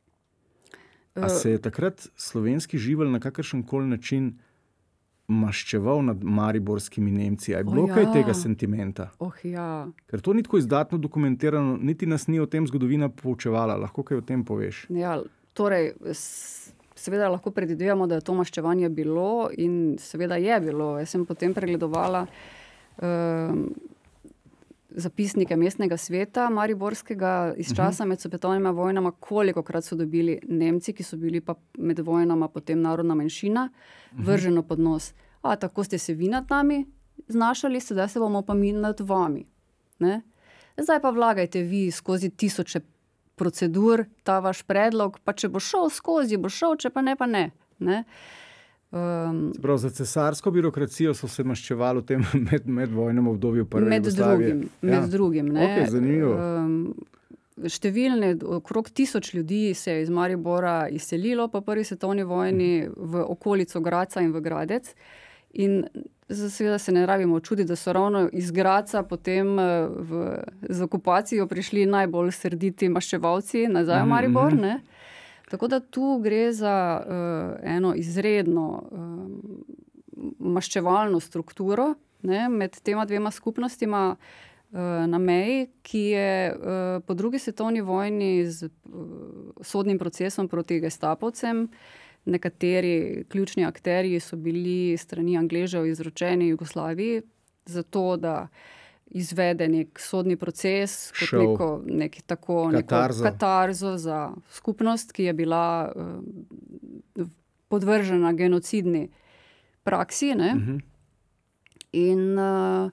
uh, a se je takrat slovenski živelj na kakršenkoli način maščeval nad mariborskimi Nemci? A je bilo oh, ja. kaj tega sentimenta? Oh, ja. Ker to ni tako izdatno dokumentirano, niti nas ni o tem zgodovina poučevala. Lahko kaj o tem poveš? Ja, torej, seveda lahko predvidevamo, da je to maščevanje bilo in seveda je bilo. Jaz sem potem pregledovala um, zapisnike mestnega sveta mariborskega iz časa uh-huh. med svetovnima vojnama, kolikokrat so dobili Nemci, ki so bili pa med vojnama potem narodna manjšina, uh-huh. vrženo pod nos. A, tako ste se vi nad nami znašali, sedaj se bomo pa mi nad vami. Ne? Zdaj pa vlagajte vi skozi tisoče procedur ta vaš predlog, pa če bo šel skozi, bo šel, če pa ne, pa ne. ne? Um, Prav, za cesarsko birokracijo so se maščevali v tem med, medvojnem obdobju prve med Jugoslavije. Drugim, med ja. drugim. Ne? Okay, zanimivo. Um, številne, okrog tisoč ljudi se je iz Maribora izselilo po prvi svetovni vojni v okolico Graca in v Gradec. In seveda se ne rabimo čuditi, da so ravno iz Graca potem v, z okupacijo prišli najbolj srditi maščevalci nazaj v Maribor. Ne? Tako da tu gre za uh, eno izredno uh, maščevalno strukturo, ne, med tema dvema skupnostima uh, na meji, ki je uh, po drugi svetovni vojni z uh, sodnim procesom proti gestapovcem. Nekateri ključni akterji so bili strani Angležev izročeni Jugoslaviji zato, da izvede nek sodni proces kot Šov. neko, nek, tako, katarzo. neko katarzo za skupnost, ki je bila uh, podvržena genocidni praksi. Ne? Uh-huh. In uh,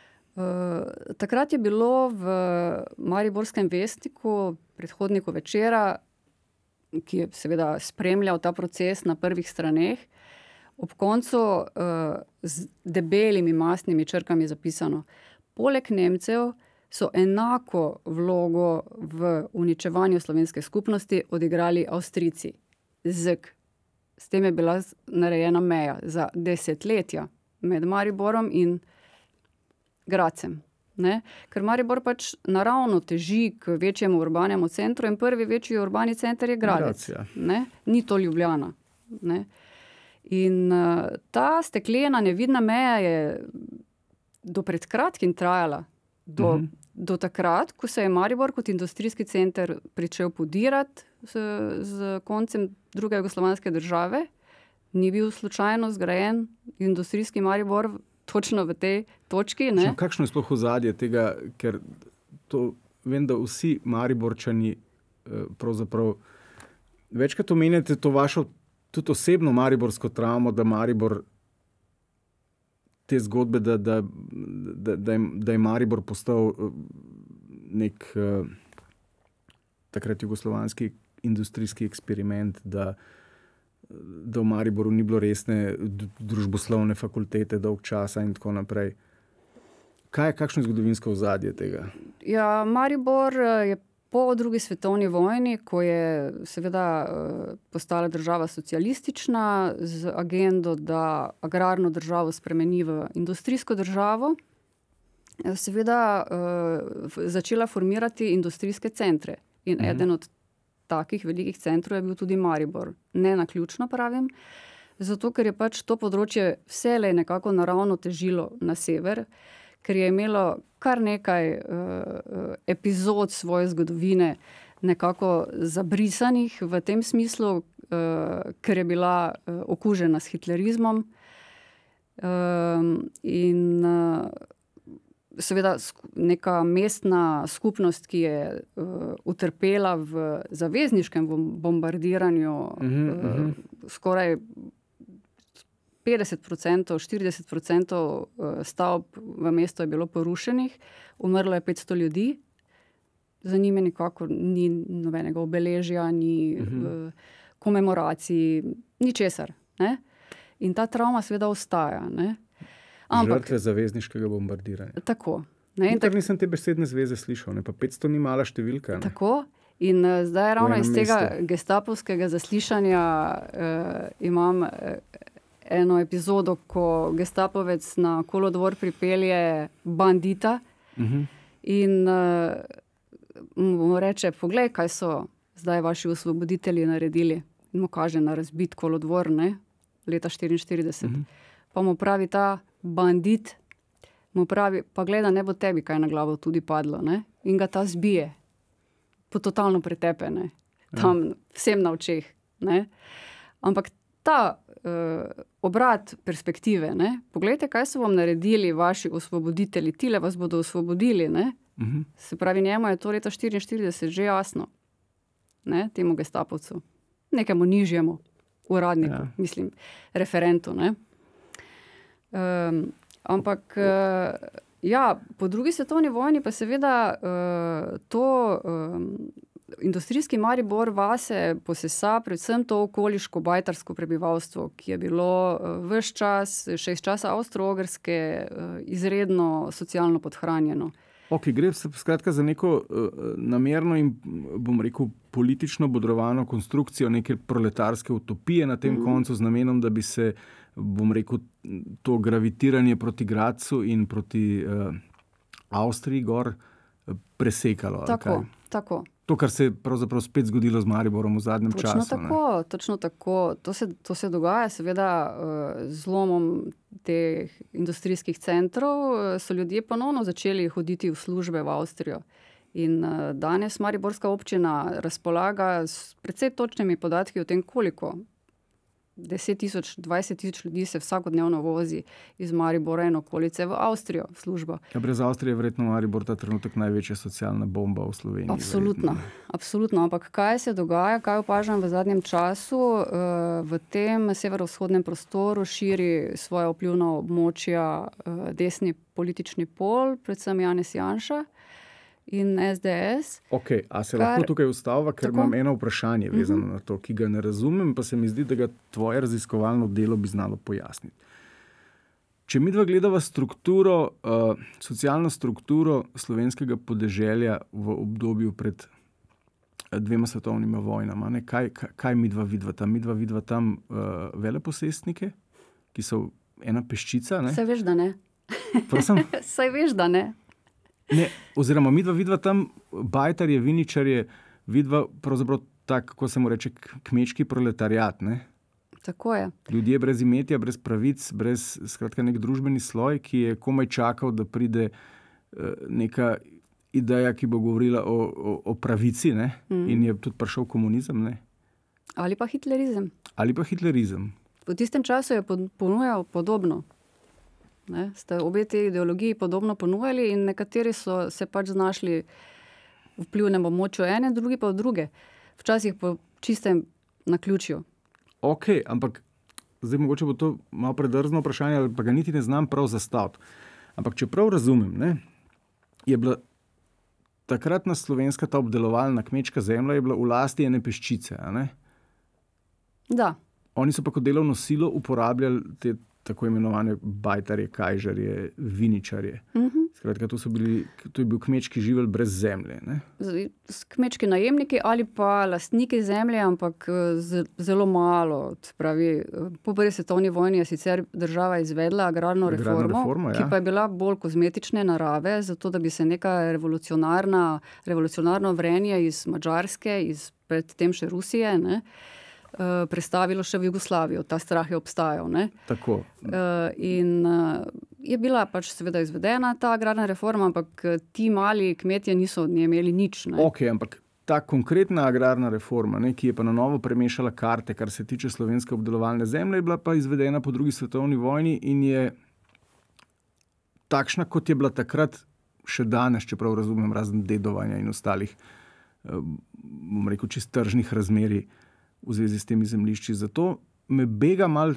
uh, takrat je bilo v Mariborskem vestniku, predhodniku Večera, ki je seveda spremljal ta proces na prvih straneh, ob koncu uh, z debelimi mastnimi črkami zapisano: poleg Nemcev so enako vlogo v uničevanju slovenske skupnosti odigrali Avstrijci. Zek. S tem je bila narejena meja za desetletja med Mariborom in Gradcem. Ne? Ker Maribor pač naravno teži k večjemu urbanemu centru in prvi večji urbani center je Gradec. Ja. Ne? Ni to Ljubljana. Ne? In uh, ta steklena nevidna meja je do pred kratkim trajala. Do, uh-huh. do takrat, ko se je Maribor kot industrijski center pričel podirati z, z koncem druge jugoslovanske države, ni bil slučajno zgrajen industrijski Maribor točno v tej točki. Ne? Kakšno je sploh ozadje tega, ker to, vem, da vsi Mariborčani pravzaprav večkrat omenjate to vašo tudi osebno mariborsko travmo, da Maribor te zgodbe, da, da, da, da, je, da je Maribor postal nek uh, takrat jugoslovanski industrijski eksperiment, da, da v Mariboru ni bilo resne družboslovne fakultete dolg časa in tako naprej. Kaj je, kakšno je zgodovinsko ozadje tega? Ja, Maribor je po drugi svetovni vojni, ko je seveda postala država socialistična z agendo, da agrarno državo spremeni v industrijsko državo, seveda začela formirati industrijske centre. In mhm. eden od takih velikih centrov je bil tudi Maribor. Ne naključno pravim, zato ker je pač to področje vselej nekako naravno težilo na sever, ker je imelo kar nekaj uh, epizod svoje zgodovine nekako zabrisanih v tem smislu, uh, ker je bila uh, okužena s hitlerizmom. Um, in uh, seveda neka mestna skupnost, ki je uh, utrpela v zavezniškem bombardiranju uh-huh, uh, uh-huh. skoraj petdeset procentov, štirideset procentov stavb v mestu je bilo porušenih, umrlo je petsto ljudi, za njimi nikakor ni nobenega obeležja, ni uh-huh. komemoracij, ni česar. Ne? In ta travma seveda ostaja. Ne? Ampak, žrtve zavezniškega bombardiranja. Tako. Ne? In tak, nisem te besedne zveze slišal, ne? Pa petsto ni mala številka. Ne? Tako. In uh, zdaj ravno iz tega mestu. Gestapovskega zaslišanja uh, imam uh, eno epizodo, ko gestapovec na kolodvor pripelje bandita uh-huh. in uh, mu reče, poglej, kaj so zdaj vaši osvoboditelji naredili. In mu kaže na razbit kolodvor, ne, leta štiriinštirideset. Uh-huh. Pa mu pravi ta bandit, mu pravi, pa gleda, ne bo tebi kaj na glavo tudi padlo, ne. In ga ta zbije. Po totalno pretepe, ne. Tam ja. Vsem na očeh, ne. Ampak ta uh, obrat perspektive, ne, poglejte, kaj so vam naredili vaši osvoboditelji, tile vas bodo osvobodili, ne, uh-huh. se pravi, njemu je to leta štiriinštirideset že jasno, ne, temu gestapovcu, nekemu nižjemu uradniku, ja. Mislim, referentu, ne. Um, ampak, uh, ja, po drugi svetovni vojni pa seveda uh, to... Um, industrijski Maribor vase posesa predvsem to okoliško bajtarsko prebivalstvo, ki je bilo ves čas, še iz časa Avstro-Ogrske, izredno socialno podhranjeno. Ok, gre skratka za neko uh, namerno in, bom rekel, politično bodrovano konstrukcijo neke proletarske utopije na tem mm. koncu z namenom, da bi se, bom rekel, to gravitiranje proti Gradcu in proti uh, Avstriji gor uh, presekalo. Tako, tako. To, kar se je pravzaprav spet zgodilo z Mariborom v zadnjem točno času. Tako, točno tako. To se, to se dogaja seveda z zlomom teh industrijskih centrov. So ljudje ponovno začeli hoditi v službe v Avstrijo. In danes mariborska občina razpolaga s precej točnimi podatki o tem, koliko. deset tisoč, dvajset tisoč ljudi se vsakodnevno vozi iz Maribora in okolice v Avstrijo službo. Ja, brez Avstrije je verjetno Maribor ta trenutek največja socialna bomba v Sloveniji. Absolutno, absolutno. Ampak kaj se dogaja, kaj opažam v zadnjem času? V tem severovzhodnem prostoru širi svoje vplivna območja desni politični pol, predvsem Janez Janša in es de es. Ok, a se kar... lahko tukaj ustava, ker tako? Imam eno vprašanje vezano uh-huh. na to, ki ga ne razumem, pa se mi zdi, da ga tvoje raziskovalno delo bi znalo pojasniti. Če midva gledava strukturo, uh, socialno strukturo slovenskega podeželja v obdobju pred dvema svetovnima vojnama, ne, kaj, kaj, kaj midva vidva tam? Midva vidva tam uh, veleposestnike, ki so ena peščica, ne? Saj veš, da ne. Prosim? Saj veš, da ne. Ne, oziroma midva vidva tam bajtarje, viničarje, vidva pravzaprav tak, kako se mu reče, kmečki proletariat, ne? Tako je. Ljudje brez imetja, brez pravic, brez, skratka, nek družbeni sloj, ki je komaj čakal, da pride uh, neka ideja, ki bo govorila o, o, o pravici, ne? Mm. In je tudi prišel komunizem, ne? Ali pa hitlerizem. Ali pa hitlerizem. V tistem času je ponujal podobno. Ne, ste obe te ideologiji podobno ponujali in nekateri so se pač znašli v vplivnem območju ene, drugi pa v druge. Včasih po čistem naključju. Ok, ampak zdaj mogoče bo to malo predrzno vprašanje, ali pa ga niti ne znam prav zastaviti. Ampak če prav razumem, ne, je bila takratna slovenska ta obdelovalna kmečka zemlja je bila v lasti ene peščice, a ne? Da. Oni so pa kot delovno silo uporabljali te tako imenovane bajtarje, kajžarje, viničarje. Mhm. Skratka, to so bili, to je bil kmečki živelj brez zemlje, ne? Kmečki najemniki ali pa lastniki zemlje, ampak z, zelo malo. Pravi, po prvi svetovni vojni je sicer država izvedla agrarno reformo, Agrarna reforma, ja. ki pa je bila bolj kozmetične narave, zato da bi se neka revolucionarna, revolucionarno vrenje iz Madžarske, iz predtem še Rusije, ne, prestavilo še v Jugoslavijo. Ta strah je obstajal, ne. Tako. In je bila pač seveda izvedena ta agrarna reforma, ampak ti mali kmetje niso od nje imeli nič, ne. Ok, ampak ta konkretna agrarna reforma, ne, ki je pa na novo premešala karte, kar se tiče slovenske obdelovalne zemlje, je bila pa izvedena po drugi svetovni vojni in je takšna, kot je bila takrat še danes, čeprav razumem, razen dedovanja in ostalih, bom rekel, čist tržnih razmerij v zvezi s temi zemljišči. Zato me bega mal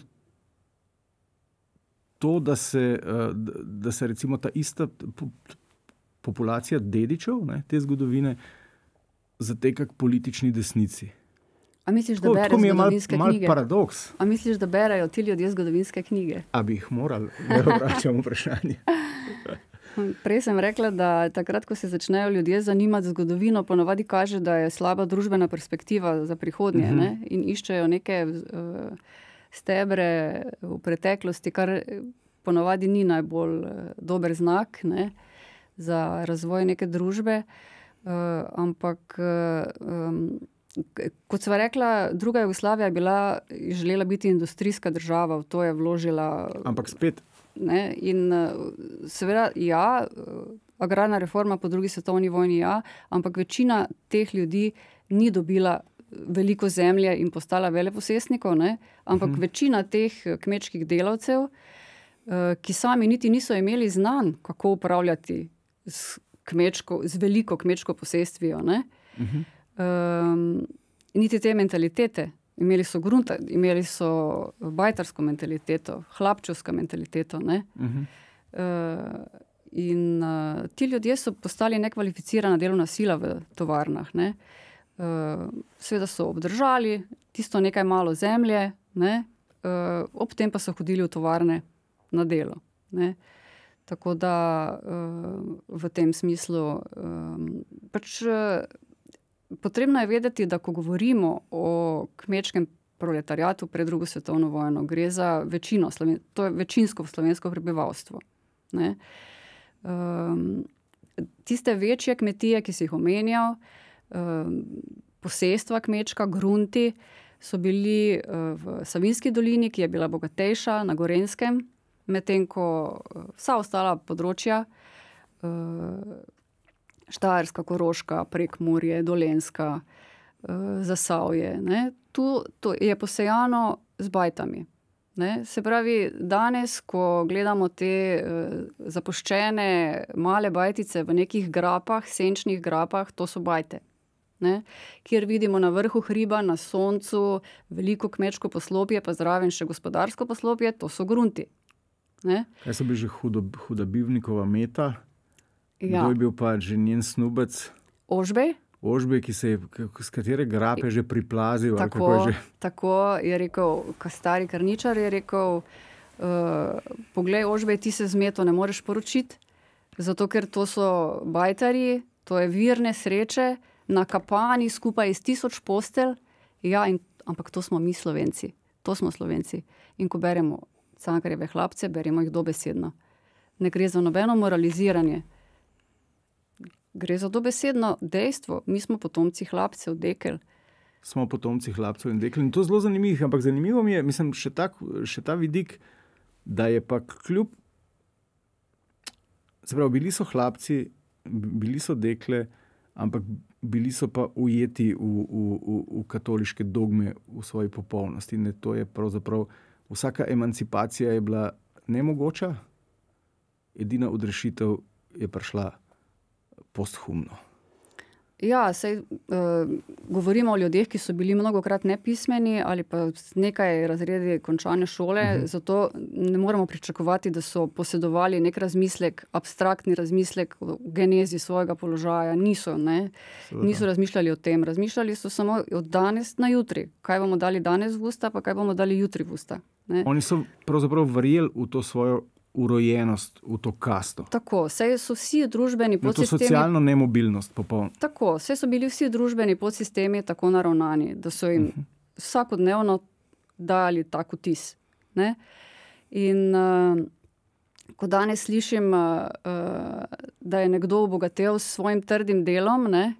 to, da se, da se recimo ta ista populacija dedičev, ne, te zgodovine zateka k politični desnici. A misliš, da Tako, berejo tako mi je mal, zgodovinske mal knjige? paradoks. A misliš, da berejo ti ljudje zgodovinske knjige? A bi jih morali, ne vračam vprašanje. Prej sem rekla, da takrat, ko se začnejo ljudje zanimati zgodovino, ponavadi kaže, da je slaba družbena perspektiva za prihodnje, uh-huh. ne? In iščejo neke uh, stebre v preteklosti, kar ponavadi ni najbolj uh, dober znak, ne? Za razvoj neke družbe. Uh, ampak, uh, um, kot sva rekla, druga Jugoslavija je bila, želela biti industrijska država, v to je vložila... Ampak spet... Ne? In seveda, ja, agrarna reforma po drugi svetovni vojni, ja, ampak večina teh ljudi ni dobila veliko zemlje in postala veleposestnikov, ne? Ampak uh-huh. večina teh kmečkih delavcev, ki sami niti niso imeli znanj, kako upravljati z, kmečko, z veliko kmečko posestvijo, ne? Uh-huh. Um, niti te mentalitete. Imeli so grunta, imeli so bajtarsko mentaliteto, hlapčevsko mentaliteto, ne. Uh-huh. Uh, in uh, ti ljudje so postali nekvalificirana delovna sila v tovarnah, ne. Uh, seveda so obdržali tisto nekaj malo zemlje, ne. Uh, ob tem pa so hodili v tovarne na delo, ne. Tako da uh, v tem smislu um, pač... Uh, Potrebno je vedeti, da ko govorimo o kmečkem proletariatu pred drugo svetovno vojno, gre za večino, to je večinsko slovensko prebivalstvo. Ne? Um, tiste večje kmetije, ki si jih omenjal, um, posestva kmečka, grunti, so bili uh, v Savinjski dolini, ki je bila bogatejša, na Gorenjskem, medtem ko uh, vsa ostala področja, uh, Štajerska, Koroška, Prekmurje, Dolenjska, Zasavje, ne. Tu to je posejano z bajtami, ne. Se pravi, danes, ko gledamo te zapuščene male bajtice v nekih grapah, senčnih grapah, to so bajte, ne. Kjer vidimo na vrhu hriba, na soncu, veliko kmečko poslopje, pa zraven še gospodarsko poslopje, to so grunti, ne. Kaj so bili že hudo, hudobivnikova Meta? Ja. Kdo je bil pa že njen snubec? Ožbej. Ožbej, ki se je, z katere grape že priplazil. Tako, ali kako je že? Tako je rekel, stari karničar je rekel, uh, poglej, Ožbej, ti se z Meto ne moreš poročiti, zato ker to so bajtarji, to je vir nesreče, nakapani skupaj iz tisoč postelj. Ja, in, ampak to smo mi Slovenci. To smo Slovenci. In ko beremo Cankarjeve hlapce, beremo jih dobesedno. Ne gre za nobeno moraliziranje. Gre za dobesedno dejstvo. Mi smo potomci hlapcev, dekel. Smo potomci hlapcev in dekel. In to je zelo zanimivo, ampak zanimivo mi je, mislim, še, tak, še ta vidik, da je pa kljub... Se pravi, bili so hlapci, bili so dekle, ampak bili so pa ujeti v, v, v, v katoliške dogme v svoji popolnosti. Ne, to je pravzaprav... Vsaka emancipacija je bila nemogoča, edina odrešitev je prišla posthumno. Ja, sej uh, govorimo o ljudeh, ki so bili mnogokrat nepismeni ali pa z nekaj razredi končane šole, uh-huh. zato ne moremo pričakovati, da so posedovali nek razmislek, abstraktni razmislek o genezi svojega položaja. Niso, ne? Niso razmišljali o tem. Razmišljali so samo od danes na jutri. Kaj bomo dali danes v usta, pa kaj bomo dali jutri v usta. Ne? Oni so pravzaprav verjeli v to svojo urojenost, v to kasto. Tako, saj so vsi družbeni podsistemi... To socialno nemobilnost popoln. Tako, saj so bili vsi družbeni podsistemi tako naravnani, da so jim uh-huh. vsakodnevno dali tak vtis. Ne? In uh, ko danes slišim, uh, uh, da je nekdo obogatel s svojim trdim delom, ne,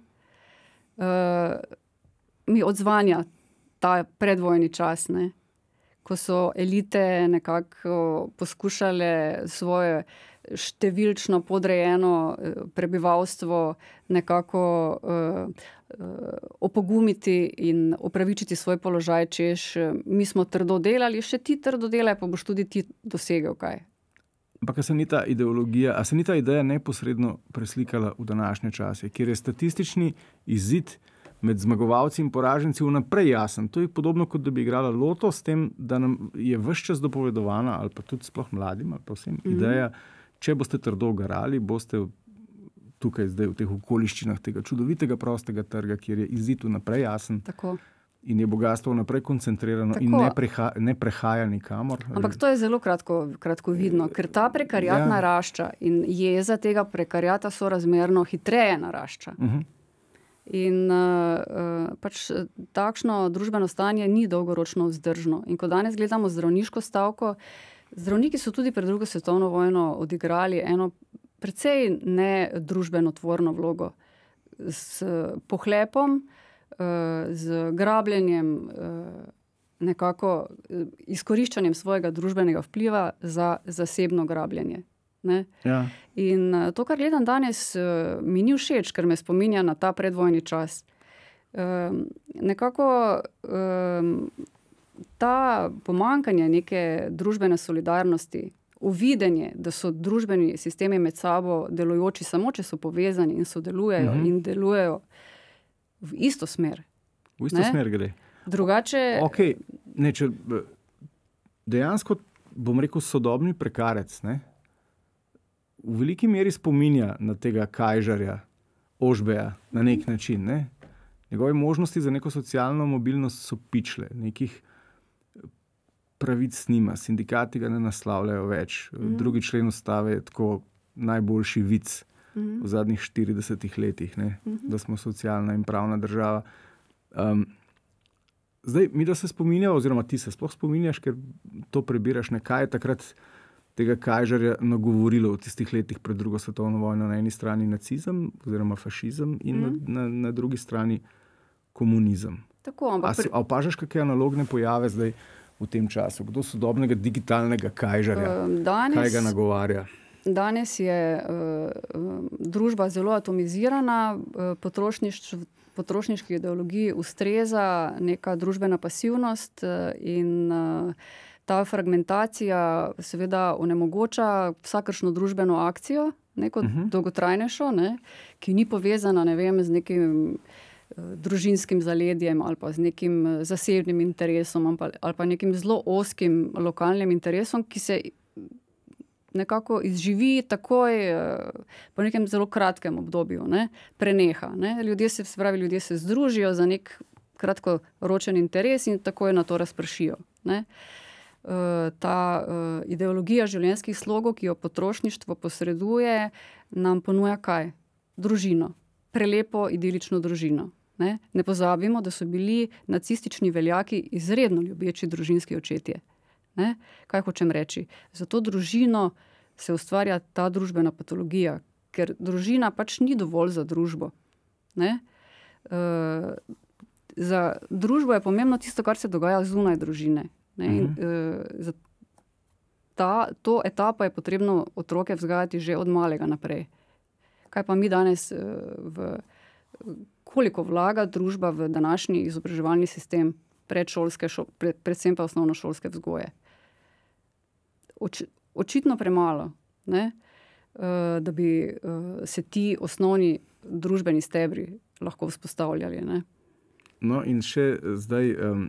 uh, mi odzvanja ta predvojni čas, ne. Ko so elite nekako poskušale svoje številčno podrejeno prebivalstvo nekako uh, uh, opogumiti in opravičiti svoj položaj, češ mi smo trdo delali, še ti trdo delaj, pa boš tudi ti dosegel kaj. Ampak se ni ta ideologija, a se ni ta ideja neposredno preslikala v današnje čase, kjer je statistični izid med zmagovalci in poraženci vnaprej jasen. To je podobno, kot da bi igrala loto, s tem, da nam je ves čas dopovedovana, ali pa tudi sploh mladim, ali pa vsem, mm-hmm. ideja, če boste trdo garali, boste tukaj zdaj v teh okoliščinah tega čudovitega prostega trga, kjer je izid vnaprej jasen. Tako. In je bogatstvo vnaprej koncentrirano Tako. in ne, preha, ne prehaja nikamor. Ampak to je zelo kratko, kratko vidno, ker ta prekarjat ja. narašča in jeza tega prekarjata sorazmerno hitreje narašča. Uh-huh. In uh, pač takšno družbeno stanje ni dolgoročno vzdržno. In ko danes gledamo zdravniško stavko, zdravniki so tudi pred drugo svetovno vojno odigrali eno precej nedružbeno tvorno vlogo. S pohlepom, z grabljenjem, nekako izkoriščanjem svojega družbenega vpliva za zasebno grabljenje. Ne? Ja. In to, kar gledam danes, mi ni všeč, ker me spominja na ta predvojni čas. Nekako ta pomanjkanje neke družbene solidarnosti, uvidenje, da so družbeni sistemi med sabo delujoči samo, če so povezani in sodelujejo uh-huh. in delujejo v isto smer. V isto ne? smer gre. Drugače... Okay. Ne, če dejansko, bom rekel, sodobni prekarec, ne? V veliki meri spominja na tega Kajžarja, Ožbeja, na nek način. Ne? Njegove možnosti za neko socialno mobilnost so pičle, nekih pravic nima, sindikati ga ne naslavljajo več. Mm-hmm. Drugi člen ustave je tako najboljši vic mm-hmm. v zadnjih štiridesetih letih, ne? Mm-hmm. da smo socialna in pravna država. Um, zdaj, mi da se spominja, oziroma ti se sploh spominjaš, ker to prebiraš, nekaj je takrat tega Kajžarja nagovorilo v tistih letih pred drugo svetovno vojno, na eni strani nacizem oziroma fašizem in mm. na, na, na drugi strani komunizem. Tako, ampak... A, si, a opažaš kakšne analogne pojave zdaj v tem času? Kdo sodobnega digitalnega Kajžarja? Danes, kaj ga nagovarja? Danes je uh, družba zelo atomizirana, uh, potrošništvo potrošniški ideologiji ustreza neka družbena pasivnost uh, in uh, ta fragmentacija seveda onemogoča vsakršno družbeno akcijo, neko uh-huh. dolgotrajnejšo, ne, ki ni povezana, ne vem, z nekim uh, družinskim zaledjem ali pa z nekim zasebnim interesom ali pa, ali pa nekim zelo ozkim lokalnim interesom, ki se nekako izživi takoj uh, po nekem zelo kratkem obdobju, ne, preneha. Ne. Ljudje se, se pravi, ljudje se združijo za nek kratkoročen interes in takoj na to razpršijo. Ne. Uh, ta uh, ideologija življenjskih slogov, ki jo potrošništvo posreduje, nam ponuja kaj? Družino. Prelepo, idilično družino. Ne? Ne pozabimo, da so bili nacistični veljaki izredno ljubeči družinski očetje. Ne? Kaj hočem reči? Za to družino se ustvarja ta družbena patologija, ker družina pač ni dovolj za družbo. Ne? Uh, za družbo je pomembno tisto, kar se dogaja zunaj družine. Ne, in, uh, za ta, to etapo je potrebno otroke vzgajati že od malega naprej. Kaj pa mi danes, uh, v, koliko vlaga družba v današnji izobraževalni sistem predšolske, šo, pred, predvsem pa osnovnošolske vzgoje? Oč, očitno premalo, ne? Uh, da bi uh, se ti osnovni družbeni stebri lahko vzpostavljali. Ne? No in še zdaj, um,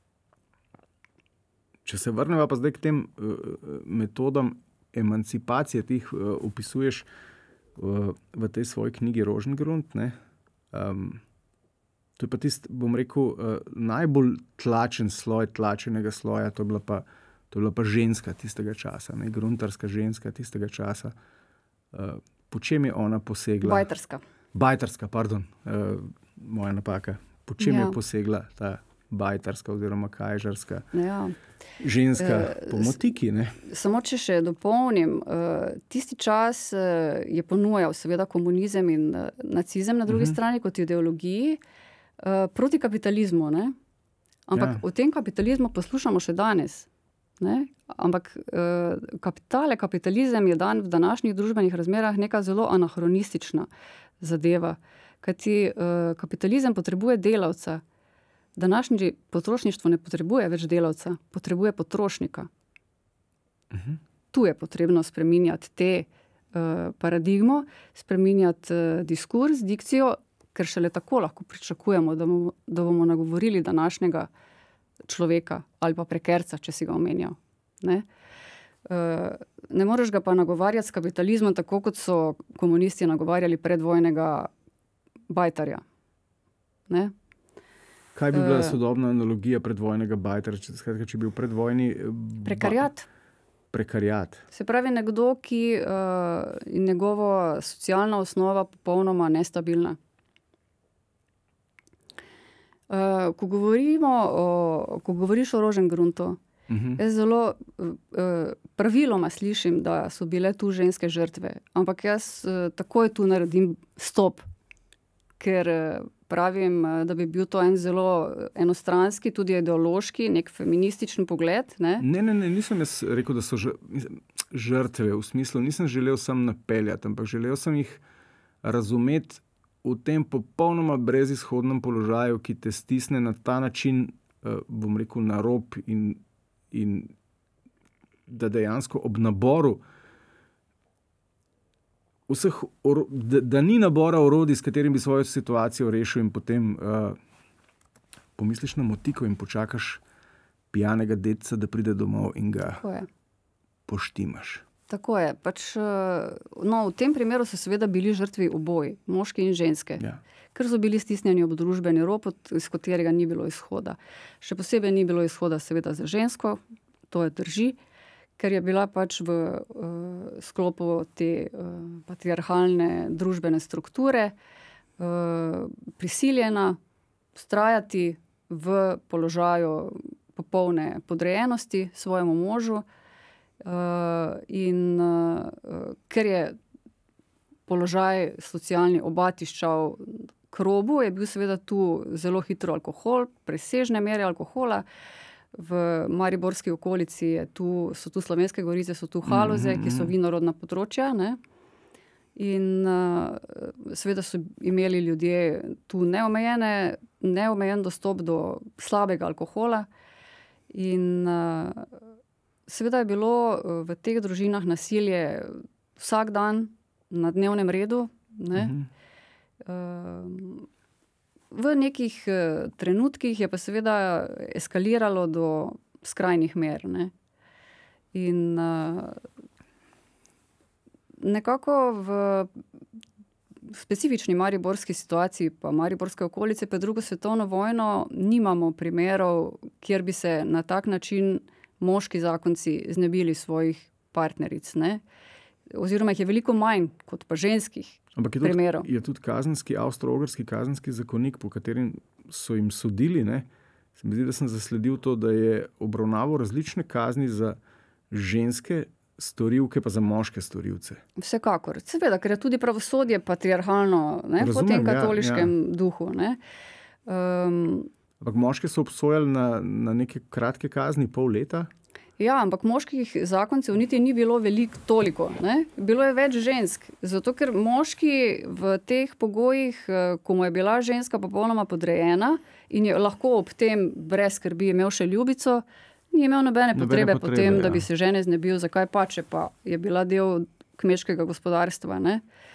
če se vrneva pa zdaj k tem uh, metodam emancipacije, ti jih uh, opisuješ uh, v tej svoji knjigi Rožengrund, ne? Um, to je pa tisti, bom rekel, uh, najbolj tlačen sloj tlačenega sloja, to je bila pa, to je bila pa ženska tistega časa, ne? Gruntarska ženska tistega časa. Uh, po čem je ona posegla? Bajtarska. Bajtarska, pardon, uh, moja napaka. Po čem Ja. je posegla ta bajtarska oziroma kajžarska Ja. ženska Eh, po motiki, ne? Samo če še dopolnim, eh, tisti čas eh, je ponujal seveda komunizem in eh, nacizem na drugi Mhm. strani kot ideologiji eh, proti kapitalizmu. Ne? Ampak Ja. o tem kapitalizmu poslušamo še danes. Ne? Ampak eh, kapitale, kapitalizem je dan v današnjih družbenih razmerah neka zelo anahronistična zadeva. Kajti eh, kapitalizem potrebuje delavca. Današnje potrošništvo ne potrebuje več delavca, potrebuje potrošnika. Mhm. Tu je potrebno spreminjati te uh, paradigmo, spreminjati uh, diskurs, dikcijo, ker šele tako lahko pričakujemo, da bomo, da bomo nagovorili današnjega človeka ali pa prekerca, če si ga omenjal. Ne? Uh, ne moreš ga pa nagovarjati s kapitalizmom, tako kot so komunisti nagovarjali predvojnega bajtarja. Ne? Kaj bi bila Eh. sodobna analogija predvojnega bajtera, če, skratka, če bi bil predvojni eh, Prekarjat. Ba, prekarjat. Se pravi, nekdo, ki uh, in njegova socialna osnova popolnoma nestabilna. Uh, ko govorimo o, ko govoriš o Rožengrundu, Mhm. jaz zelo uh, praviloma slišim, da so bile tu ženske žrtve, ampak jaz uh, takoj tu naredim stop, ker uh, pravim, uh, da bi bil to en zelo enostranski, tudi ideološki, nek feminističen pogled. Ne? Ne, ne, ne, nisem jaz rekel, da so žr- mislim, žrtve, v smislu, nisem želel sem napeljati, ampak želel sem jih razumeti v tem popolnoma brezizhodnem položaju, ki te stisne na ta način, eh, bom rekel, na rob in, in da dejansko ob naboru vseh, oro- da, da ni nabora orodij, s katerim bi svojo situacijo rešil in potem uh, pomisliš na motiko in počakaš pijanega dedca, da pride domov in ga Tako je. poštimaš. Tako je. Pač, no, v tem primeru so seveda bili žrtvi oboji, moški in ženske, Ja. ker so bili stisnjeni ob družbeni rob, iz katerega ni bilo izhoda. Še posebej ni bilo izhoda seveda za žensko, to je drži, ker je bila pač v uh, sklopu te uh, patriarhalne družbene strukture uh, prisiljena vztrajati v položaju popolne podrejenosti svojemu možu. Uh, in uh, ker je položaj socialni oba tiščal k robu, je bil seveda tu zelo hitro alkohol, presežne mere alkohola. V mariborski okolici je tu, so tu Slovenske gorice, so tu Haloze, ki so vinorodna področja. Ne? In uh, seveda so imeli ljudje tu neomejene, neomejen dostop do slabega alkohola. In uh, seveda je bilo v teh družinah nasilje vsak dan na dnevnem redu. Ne? Mhm. Uh, v nekih uh, trenutkih je pa seveda eskaliralo do skrajnih mer. Ne? In uh, nekako v specifični mariborski situaciji, pa mariborske okolice, pa drugo svetovno vojno, nimamo primerov, kjer bi se na tak način moški zakonci znebili svojih partneric. Ne? Oziroma jih je veliko manj kot pa ženskih Ampak je tudi, primerov. je tudi kazenski, avstro-ogrski kazenski zakonik, po katerim so jim sodili. Ne? Se mi zdi, da sem zasledil to, da je obravnaval različne kazni za ženske storilke, pa za moške storilce. Vsekakor. Seveda, ker je tudi pravosodje patriarhalno, ne, po Razumem, tem ja, katoliškem ja. duhu. Ne. Um, Ampak moške so obsojali na, na neke kratke kazni, pol leta. ja, ampak moških zakoncev niti ni bilo veliko toliko. Ne. Bilo je več žensk. Zato, ker moški v teh pogojih, eh, ko mu je bila ženska popolnoma podrejena in je lahko ob tem brez skrbi imel še ljubico, ni imel nobene Nobene potrebe, potrebe, potem, ja. da bi se žene znebil, zakaj pa, če pa je bila del kmečkega gospodarstva. Ne.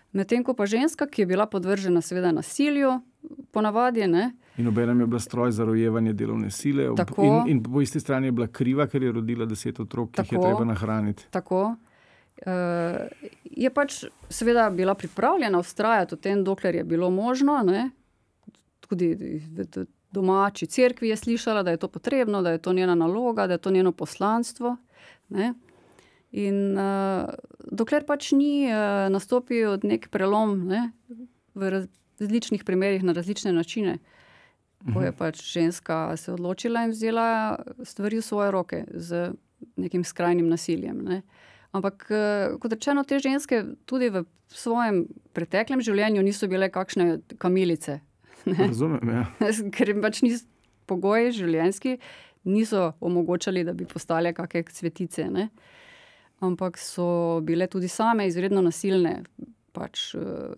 Medtem ko pa ženska, ki je bila podvržena seveda nasilju, ponavadi, ne. In obenem je bila stroj za rojevanje delovne sile. Tako. In, in po isti strani je bila kriva, ker je rodila deset otrok, ki jih je treba nahraniti. Tako. Uh, je pač seveda bila pripravljena vztrajati v tem, dokler je bilo možno, ne. Tudi v domači cerkvi je slišala, da je to potrebno, da je to njena naloga, da je to njeno poslanstvo, ne. In uh, dokler pač ni uh, nastopil nek prelom, ne, v različnih primerih na različne načine, uh-huh. ko je pač ženska se odločila in vzela stvari v svoje roke z nekim skrajnim nasiljem, ne. Ampak, uh, kot rečeno, te ženske tudi v svojem preteklem življenju niso bile kakšne kamilice. Ne? Razumem, ja. Ker jim pač nis, pogoji življenjski niso omogočali, da bi postale kakšne cvetice, ne. Ampak so bile tudi same izredno nasilne. Pač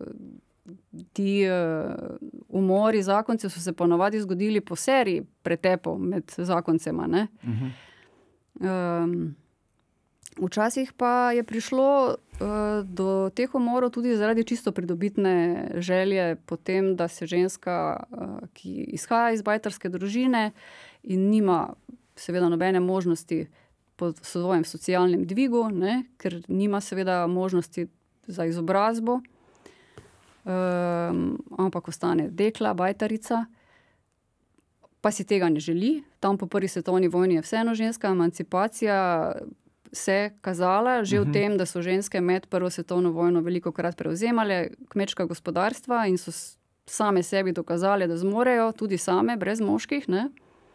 ti uh, umori zakoncev so se ponavadi zgodili po seriji pretepov med zakoncema, ne. Uh-huh. Um, včasih pa je prišlo uh, do teh umorov tudi zaradi čisto pridobitne želje po tem, da se ženska, uh, ki izhaja iz bajtarske družine in nima seveda nobene možnosti po svojem socialnem dvigu, ne, ker nima seveda možnosti za izobrazbo, um, ampak ostane dekla, bajtarica, pa si tega ne želi. Tam po prvi svetovni vojni je vseeno ženska emancipacija se kazala že uh-huh. v tem, da so ženske med prvo svetovno vojno velikokrat prevzemale kmečka gospodarstva in so same sebi dokazale, da zmorejo, tudi same, brez moških, ne.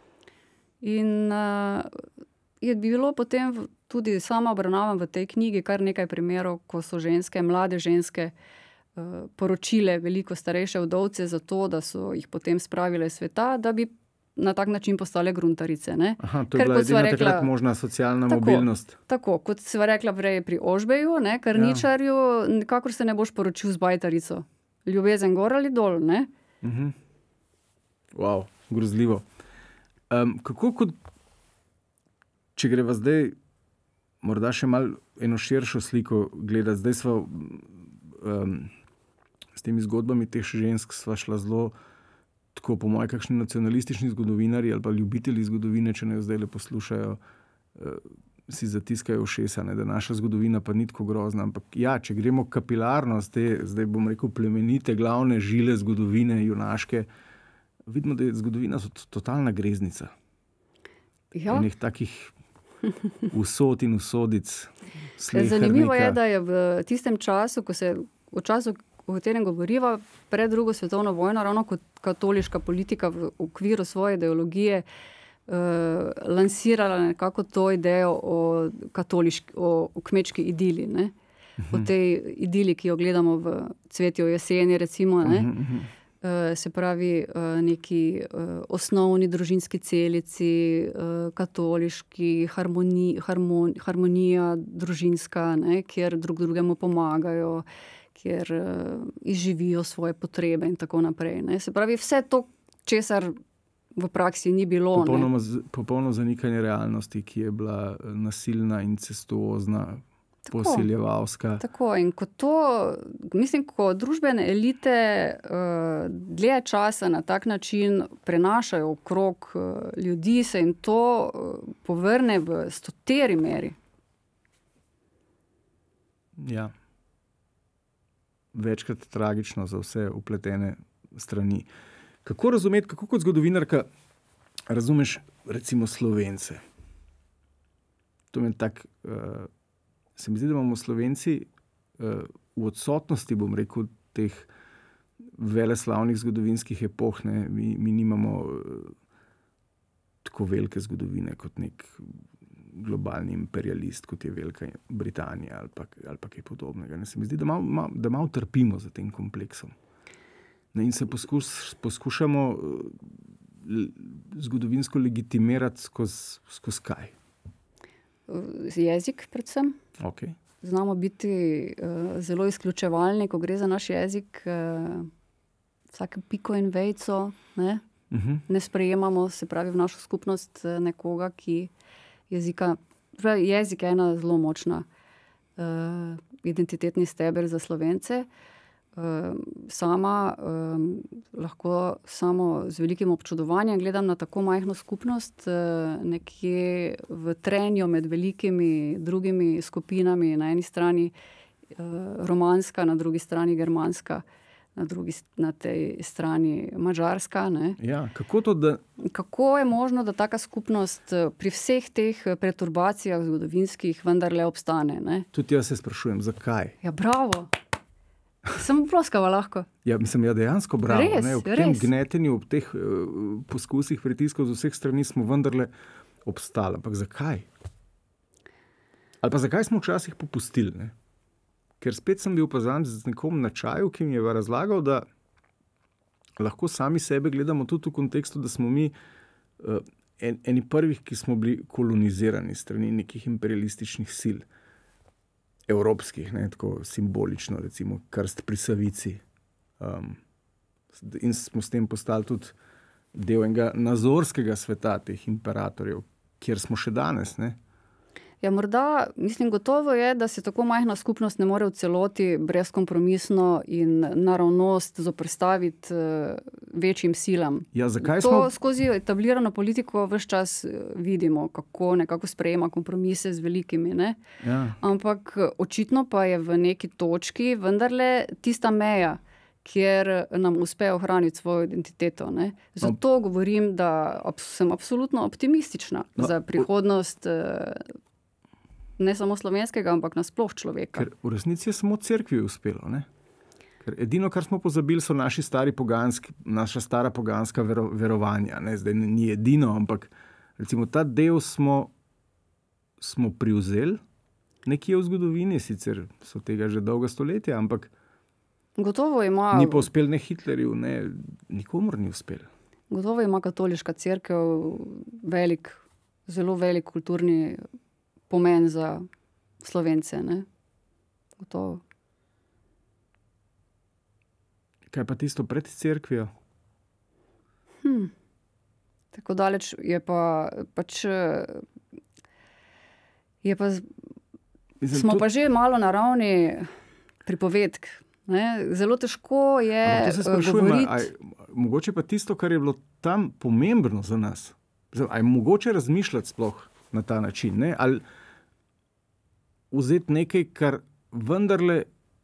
In uh, je bilo potem tudi sama obravnavam v tej knjigi kar nekaj primerov, ko so ženske, mlade ženske uh, poročile veliko starejše vdovce za to, da so jih potem spravile sveta, da bi na tak način postale gruntarice, ne. Aha, to je bila edina takrat možna socialna tako, mobilnost. Tako, kot sva rekla prej pri Ožbeju, ne, karničarju, ja. Kakor se ne boš poročil z bajtarico. Ljubezen gor ali dol, ne. Uh-huh. Wow, grozljivo. Um, kako kot Če greva zdaj morda še malo eno širšo sliko gledati, zdaj sva um, s temi zgodbami teh žensk sva šla zelo tako po moje kakšni nacionalistični zgodovinarji ali pa ljubitelji zgodovine, če ne jo zdaj le poslušajo, uh, si zatiskajo ušesa, ne, da naša zgodovina pa ni tako grozna. Ampak ja, če gremo kapilarno z te, zdaj bom rekel, plemenite glavne žile zgodovine, junaške, vidimo, da je zgodovina totalna greznica. Ja. Enih takih usod in usodic slehernika. Zanimivo je, da je v tistem času, ko se, v času, o katerem govoriva, pred drugo svetovno vojno, ravno kot katoliška politika v okviru svoje ideologije uh, lansirala nekako to idejo o katoliški, o, o kmečki idili, ne? Uh-huh. O tej idili, ki jo gledamo v Cvetju jeseni, recimo, ne? Uh-huh. Uh, se pravi, uh, neki uh, osnovni družinski celici, uh, katoliški, harmoni, harmon, harmonija družinska, ne, kjer drug drugemu pomagajo, kjer uh, izživijo svoje potrebe in tako naprej. Ne. Se pravi, vse to, česar v praksi ni bilo. Popolnoma, popolno zanikanje realnosti, ki je bila nasilna, incestuozna, posiljevalska. Tako, in ko to, mislim, ko družbene elite uh, dlje časa na tak način prenašajo okrog uh, ljudi, se jim to uh, povrne v stoteri meri. Ja. Večkrat tragično za vse upletene strani. Kako razumeti, kako kot zgodovinarka razumeš recimo Slovence? To je tak... Uh, Se mi zdi, da imamo Slovenci uh, v odsotnosti, bom rekel, teh veleslavnih zgodovinskih epoh, ne, mi, mi nimamo uh, tako velike zgodovine kot nek globalni imperialist, kot je Velika Britanija ali pa, ali pa kaj podobnega. Ne, se mi zdi, da malo, malo, da malo trpimo za tem kompleksom. Ne, in se poskus, poskušamo uh, zgodovinsko legitimirati skozi skozi kaj? Jezik predvsem. Okay. Znamo biti uh, zelo izključevalni, ko gre za naš jezik. Uh, vsake piko in vejco ne, uh-huh. ne sprejemamo, se pravi v našo skupnost nekoga, ki jezika... Jezik je ena zelo močna uh, identitetni steber za Slovence. sama um, lahko samo z velikim občudovanjem gledam na tako majhno skupnost, uh, nekje v trenju med velikimi drugimi skupinami, na eni strani uh, romanska, na drugi strani germanska, na drugi na tej strani madžarska. Ne? Ja, kako to, da... Kako je možno, da taka skupnost pri vseh teh perturbacijah zgodovinskih vendarle obstane? Ne? Tudi jaz se sprašujem, zakaj? Ja, bravo! Samo ploskava lahko. Ja, mislim, ja dejansko bravo. Res, ne, ob res. tem gnetenju, ob teh uh, poskusih pritiskov z vseh strani smo vendarle obstali. Ampak zakaj? Ali pa zakaj smo včasih popustili? Ne? Ker spet sem bil poznan z nekom na čaju, ki mi je razlagal, da lahko sami sebe gledamo tudi v kontekstu, da smo mi uh, en, eni prvih, ki smo bili kolonizirani strani nekih imperialističnih sil. Evropskih, ne, tako simbolično, recimo krst pri Savici. Um, in smo s tem postali tudi del enega nazorskega sveta teh imperatorjev, kjer smo še danes. Ne. Ja, morda, mislim, gotovo je, da se tako majhna skupnost ne more v celoti brezkompromisno in naravnost zoperstaviti uh, večjim silam. Ja, zakaj to smo... skozi etablirano politiko ves čas vidimo, kako nekako sprejema kompromise z velikimi. Ne? Ja. Ampak očitno pa je v neki točki vendarle tista meja, kjer nam uspe ohraniti svojo identiteto. Ne? Zato no. govorim, da sem absolutno optimistična no. za prihodnost uh, ne samo slovenskega, ampak nasploh človeka. Ker v resnici je samo cerkvi uspelo. Ne? Ker edino, kar smo pozabili, so naši stari poganski, naša stara poganska vero, verovanja. Ne? Zdaj ni edino, ampak recimo ta del smo, smo privzeli nekje v zgodovini, sicer so tega že dolga stoletja, ampak gotovo ima, ni pa uspel ne Hitlerju, ne nikomor ni uspel. Gotovo ima katoliška cerkev velik, zelo velik kulturni pomen za Slovence, ne? Gotovo. Kaj pa tisto pred cerkvijo? Hm. Tako daleč je pa pač je pa Mislim, smo tu... pa že malo na ravni pripovedk. Ne? Zelo težko je govoriti. Mogoče pa tisto, kar je bilo tam pomembno za nas. A je mogoče razmišljati sploh na ta način, ne? Ali vzeti nekaj, kar vendarle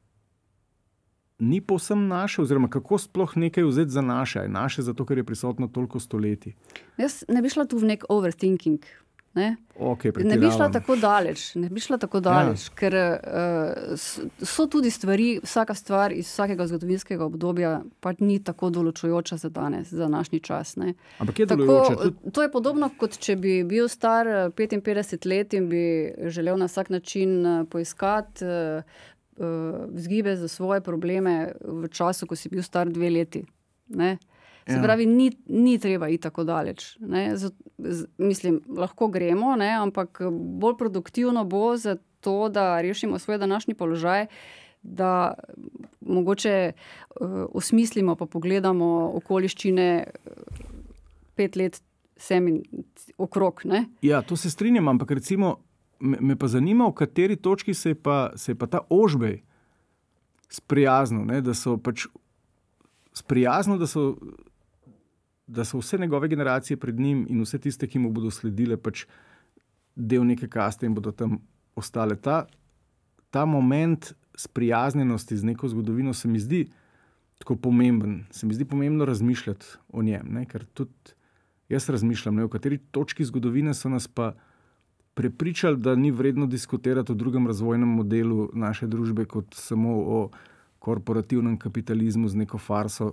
ni povsem naše, oziroma kako sploh nekaj vzeti za naše, je naše zato, ker je prisotno toliko stoletij. Jaz ne bi šla tu v nek overthinking, ne? Okay, ne bi šla tako daleč, ne bi šla tako daleč, ja. ker uh, so tudi stvari, vsaka stvar iz vsakega zgodovinskega obdobja pa ni tako določujoča za danes, za današnji čas. Ne. Ampak je določujoča? Tudi... To je podobno, kot če bi bil star petinpetdeset let in bi želel na vsak način poiskati uh, uh, vzgibe za svoje probleme v času, ko si bil star dve leti. Ne. Se pravi, ni, ni treba iti tako daleč. Ne. Z, z, mislim, lahko gremo, ne, ampak bolj produktivno bo za to, da rešimo svoj današnji položaj, da mogoče uh, osmislimo pa pogledamo okoliščine pet let sem in okrog. Ne. Ja, to se strinjam, ampak recimo me, me pa zanima, v kateri točki se je pa, se je pa ta Ožbej sprijaznil, ne, da so pač sprijaznil, da so da so vse njegove generacije pred njim in vse tiste, ki mu bodo sledile, pač del neke kaste in bodo tam ostale. Ta, ta moment sprijaznjenosti z neko zgodovino se mi zdi tako pomemben. Se mi zdi pomembno razmišljati o njem, ne? Ker tudi jaz razmišljam, ne? V kateri točki zgodovine so nas pa prepričali, da ni vredno diskutirati o drugem razvojnem modelu naše družbe kot samo o korporativnem kapitalizmu z neko farso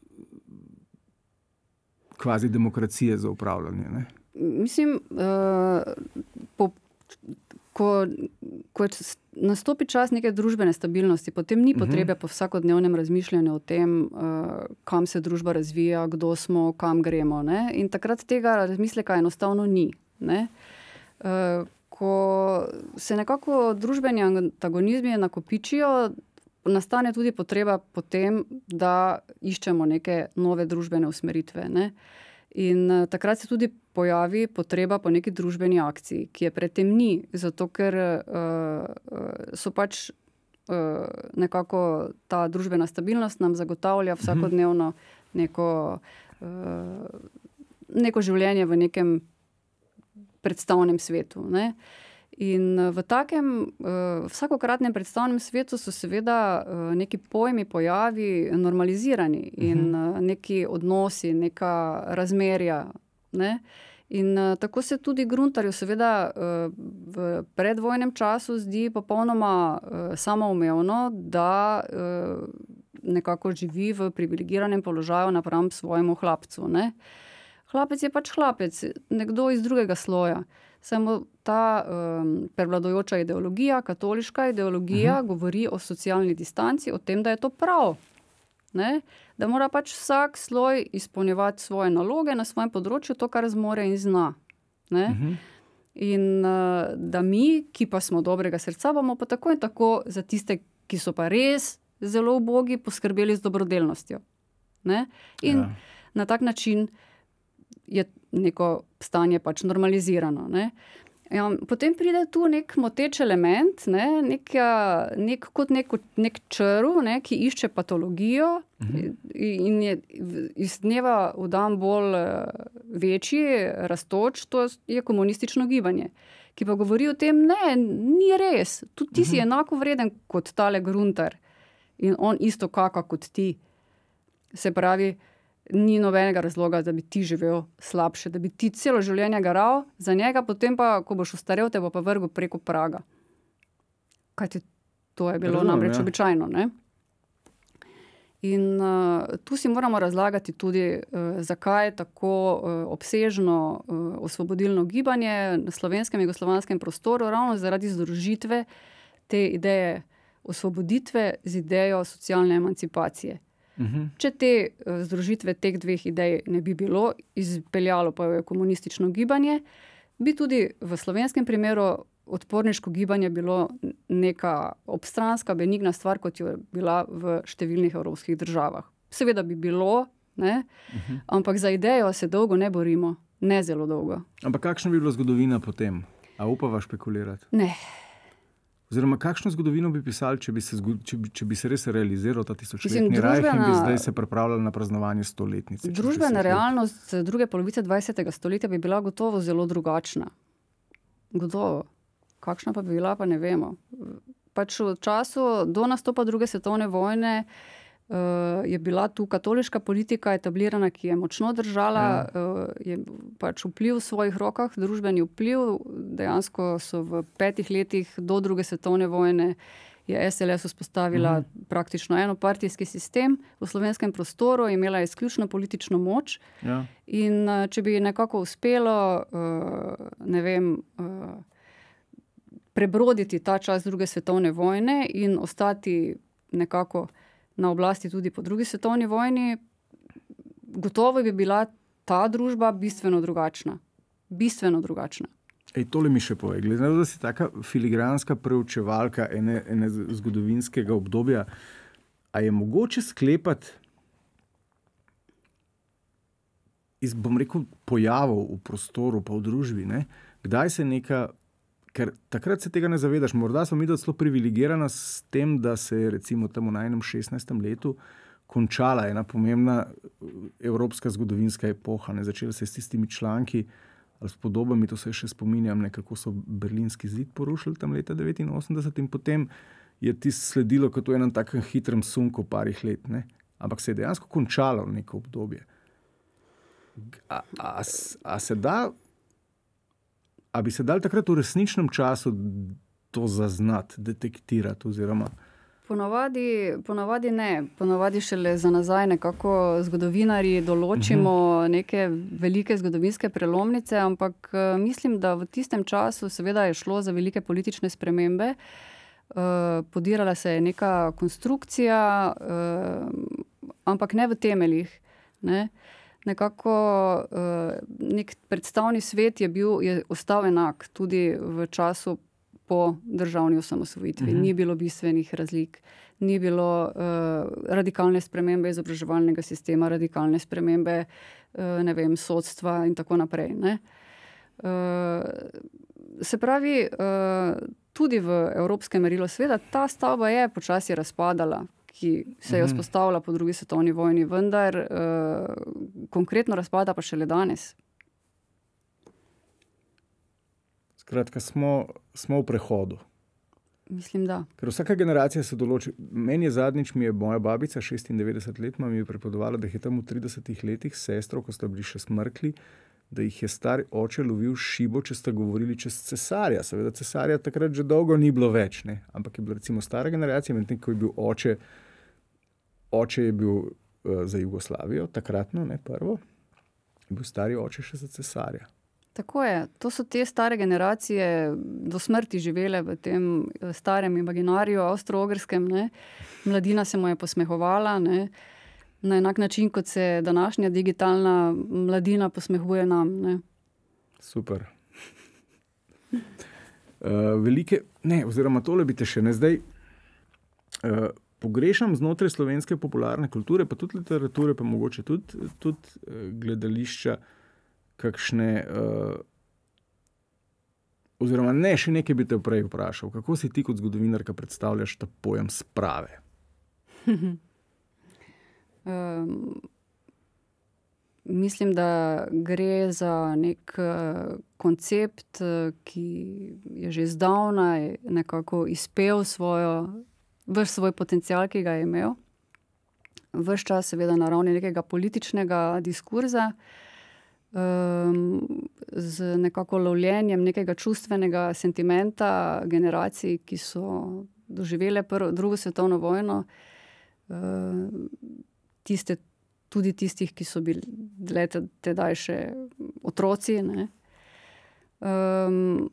kvazi demokracije za upravljanje. Ne? Mislim, uh, po, ko, ko nastopi čas neke družbene stabilnosti, potem ni potrebe uh-huh. po vsakodnevnem razmišljanju o tem, uh, kam se družba razvija, kdo smo, kam gremo. Ne? In takrat tega razmisleka enostavno ni. Ne? Uh, ko se nekako družbeni antagonizmi nakopičijo, nastane tudi potreba potem, da iščemo neke nove družbene usmeritve. Ne? In uh, takrat se tudi pojavi potreba po neki družbeni akciji, ki je predtem ni, zato ker uh, so pač nekako ta družbena stabilnost nam zagotavlja vsakodnevno neko, neko življenje v nekem predstavnem svetu, ne. In v takem vsakokratnem predstavnem svetu so seveda neki pojmi, pojavi normalizirani in neki odnosi, neka razmerja, ne. In uh, tako se tudi Gruntarju seveda uh, v predvojnem času zdi popolnoma uh, samoumevno, da uh, nekako živi v privilegiranem položaju napram svojemu hlapcu, ne. Hlapec je pač hlapec, nekdo iz drugega sloja. Samo ta um, prevladujoča ideologija, katoliška ideologija, uh-huh. govori o socialni distanci, o tem, da je to prav. Ne? Da mora pač vsak sloj izpolnjevati svoje naloge na svojem področju, to, kar zmore in zna. Ne? Uh-huh. In uh, da mi, ki pa smo dobrega srca, bomo pa tako in tako za tiste, ki so pa res zelo ubogi, poskrbeli z dobrodelnostjo. Ne? In ja. na tak način je neko stanje pač normalizirano. Ne? Ja, potem pride tu nek moteč element, ne, neka, nek, kot nek, nek črv, ne, ki išče patologijo uh-huh. in je iz dneva v dan bolj večji, rastoč, to je komunistično gibanje, ki pa govori o tem, ne, ni res, tudi ti uh-huh. si enako vreden kot tale Gruntar in on isto kaka kot ti. Se pravi, ni nobenega razloga, da bi ti živel slabše, da bi ti celo življenje garal za njega, potem pa, ko boš ostarel, te bo pa vrgel preko praga. Kajti to je bilo Razumem, namreč ja. običajno, ne? In uh, tu si moramo razlagati tudi, uh, zakaj je tako uh, obsežno uh, osvobodilno gibanje na slovenskem in jugoslovanskem prostoru, ravno zaradi združitve te ideje osvoboditve z idejo socialne emancipacije. Uhum. Če te združitve teh dveh idej ne bi bilo, izpeljalo pa je komunistično gibanje, bi tudi v slovenskem primeru odporniško gibanje bilo neka obstranska, benigna stvar, kot je bila v številnih evropskih državah. Seveda bi bilo, ne? Uhum. Ampak za idejo se dolgo ne borimo, ne zelo dolgo. Ampak kakšna bi bila zgodovina potem? A upava špekulirati? Ne. Oziroma, kakšno zgodovino bi pisali, če bi se, če bi, če bi se res realiziral ta tisočletni rajh in bi zdaj se pripravljali na praznovanje stoletnice? Družbena realnost druge polovice dvajsetega stoletja bi bila gotovo zelo drugačna. Gotovo. Kakšna pa bi bila, pa ne vemo. Pač v času do nastopa druge svetovne vojne uh, je bila tu katoliška politika etablirana, ki je močno držala, ja. uh, je pač vpliv v svojih rokah, družbeni vpliv. Dejansko so v petih letih do druge svetovne vojne je es el es vzpostavila mhm. praktično enopartijski sistem v slovenskem prostoru, imela je izključno politično moč. Ja. In uh, če bi nekako uspelo, uh, ne vem, uh, prebroditi ta čas druge svetovne vojne in ostati nekako na oblasti tudi po drugi svetovni vojni, gotovo bi bila ta družba bistveno drugačna. Bistveno drugačna. Ej, tole mi še povej. Glede na to, da si taka filigranska preučevalka ene, ene zgodovinskega obdobja, a je mogoče sklepati iz, bom rekel, pojavov v prostoru pa v družbi, ne? Kdaj se neka, ker takrat se tega ne zavedaš, morda smo mi da celo privilegirana s tem, da se je recimo tam v najnem šestnajstem letu končala ena pomembna evropska zgodovinska epoha, ne? Začela se s tistimi članki ali s podobami, to se še spominjam, ne, kako so Berlinski zid porušili tam leta devetinosemdeset in potem je tisto sledilo kot v enem takem hitrem sunku parih let, ne? Ampak se je dejansko končalo neko obdobje. A, a, a se da A bi se dal takrat v resničnem času to zaznati, detektirati oziroma? Ponavadi, ponavadi ne. Ponavadi šele za nazaj nekako zgodovinarji določimo uh-huh. neke velike zgodovinske prelomnice, ampak mislim, da v tistem času seveda je šlo za velike politične spremembe. Uh, podirala se je neka konstrukcija, uh, ampak ne v temeljih, ne. Nekako uh, nek predstavni svet je bil, je ostal enak tudi v času po državni osamosvojitvi. Uh-huh. Ni bilo bistvenih razlik, ni bilo uh, radikalne spremembe izobraževalnega sistema, radikalne spremembe uh, ne vem, sodstva in tako naprej. Ne? Uh, se pravi, uh, tudi v evropskem merilu sveda, ta stavba je počasi razpadala, ki se je vzpostavila po drugi svetovni vojni, vendar uh, konkretno razpada pa šele danes. Skratka, smo, smo v prehodu. Mislim, da. Ker vsaka generacija se določi. Meni je zadnjič, mi je moja babica, šestindevetdeset let, mi je prepovedovala, da je tam v tridesetih letih sestro, ko sta bili še smrkli, da jih je star oče lovil šibo, če sta govorili čez cesarja. Seveda cesarja takrat že dolgo ni bilo več, ne? Ampak je bila recimo stara generacija, medtem ko je bil oče, oče je bil uh, za Jugoslavijo, takratno, ne prvo, je bil stari oče še za cesarja. Tako je. To so te stare generacije do smrti živele v tem starem imaginariju avstro-ogrskem, ne. Mladina se mu je posmehovala, ne. Na enak način, kot se današnja digitalna mladina posmehuje nam, ne. Super. Uh, velike, ne, oziroma tole bi te še ne zdaj. Uh, pogrešam znotraj slovenske popularne kulture, pa tudi literature, pa mogoče tudi, tudi uh, gledališča, kakšne, uh, oziroma ne, še nekaj bi te prej vprašal. Kako si ti kot zgodovinarka predstavljaš ta pojem sprave? um, mislim, da gre za nek uh, koncept, uh, ki je že zdavnaj nekako izpel svojo, ves svoj potencial, ki ga je imel. Ves čas seveda na ravni nekega političnega diskurza, Um, z nekako lovljenjem nekega čustvenega sentimenta generacij, ki so doživele prvo, drugo svetovno vojno, uh, tiste, tudi tistih, ki so bili tedaj še otroci, ne. Um,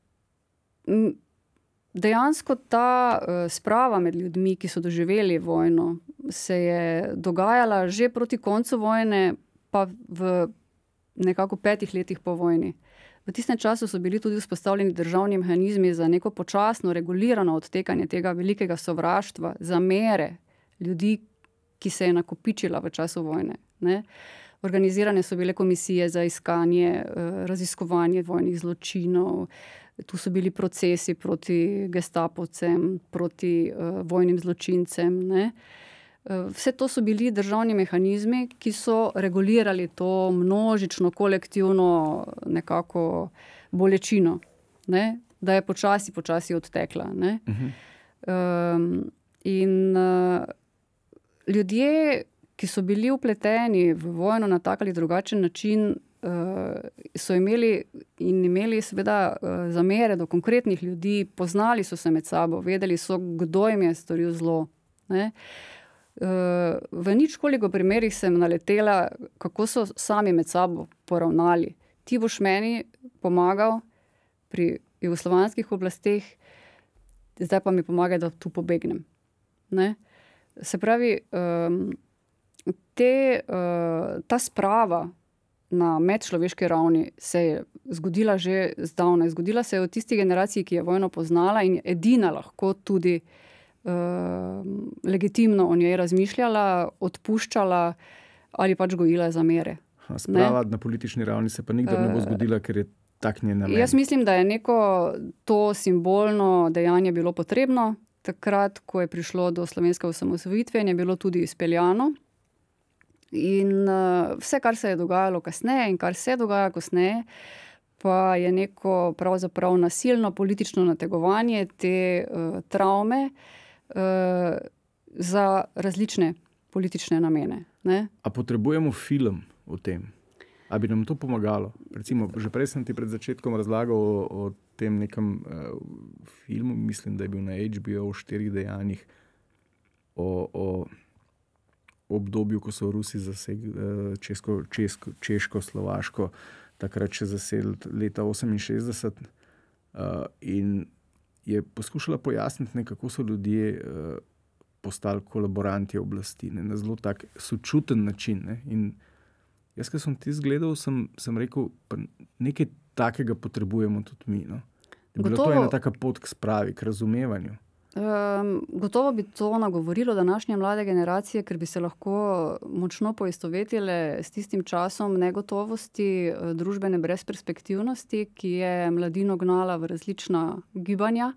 dejansko ta uh, sprava med ljudmi, ki so doživeli vojno, se je dogajala že proti koncu vojne, pa v nekako petih letih po vojni. V tistem času so bili tudi vzpostavljeni državni mehanizmi za neko počasno, regulirano odtekanje tega velikega sovraštva, zamere ljudi, ki se je nakopičila v času vojne, ne. Organizirane so bile komisije za iskanje, raziskovanje vojnih zločinov, tu so bili procesi proti gestapovcem, proti uh, vojnim zločincem, ne. Vse to so bili državni mehanizmi, ki so regulirali to množično, kolektivno nekako bolečino, ne? Da je počasi, počasi odtekla. Ne? Uh-huh. Um, in uh, ljudje, ki so bili vpleteni v vojno na tak ali drugačen način, uh, so imeli in imeli seveda uh, zamere do konkretnih ljudi, poznali so se med sabo, vedeli so, kdo jim je storil zlo. Ne? Uh, v nič koliko primerih sem naletela, kako so sami med sabo poravnali. Ti boš meni pomagal pri jugoslovanskih oblasteh, zdaj pa mi pomagaj, da tu pobegnem. Ne? Se pravi, um, te, uh, ta sprava na medčloveški ravni se je zgodila že zdavnaj. Zgodila se je v tisti generaciji, ki je vojno poznala in edina lahko tudi Uh, legitimno o njej razmišljala, odpuščala ali pač gojila zamere. Ha, sprava ne? Na politični ravni se pa nikdar uh, ne bo zgodila, ker je tak njen namen. Jaz mislim, da je neko to simbolno dejanje bilo potrebno. Takrat, ko je prišlo do slovenske osamosvojitve, je bilo tudi izpeljano. In uh, vse, kar se je dogajalo kasneje in kar se dogaja kasneje, pa je neko pravzaprav nasilno politično nategovanje te uh, travme, Uh, za različne politične namene. Ne? A potrebujemo film o tem? A bi nam to pomagalo? Recimo, že prej sem ti pred začetkom razlagal o, o tem nekem uh, filmu, mislim, da je bil na H B O o štirih dejanjih, o, o obdobju, ko so Rusi zasegli uh, Česko, Česko, Češko, Slovaško, takrat še zasedli leta oseminšestdeset uh, in je poskušala pojasniti, kako so ljudje uh, postali kolaboranti oblasti, ne, na zelo tak sočuten način. Ne. In jaz, ko sem ti zgledal, sem, sem rekel, pa nekaj takega potrebujemo tudi mi. No. Je bila to ena taka pot k spravi, k razumevanju. Um, gotovo bi to nagovorilo današnje mlade generacije, ker bi se lahko močno poistovetile s tistim časom negotovosti, družbene brezperspektivnosti, ki je mladino gnala v različna gibanja.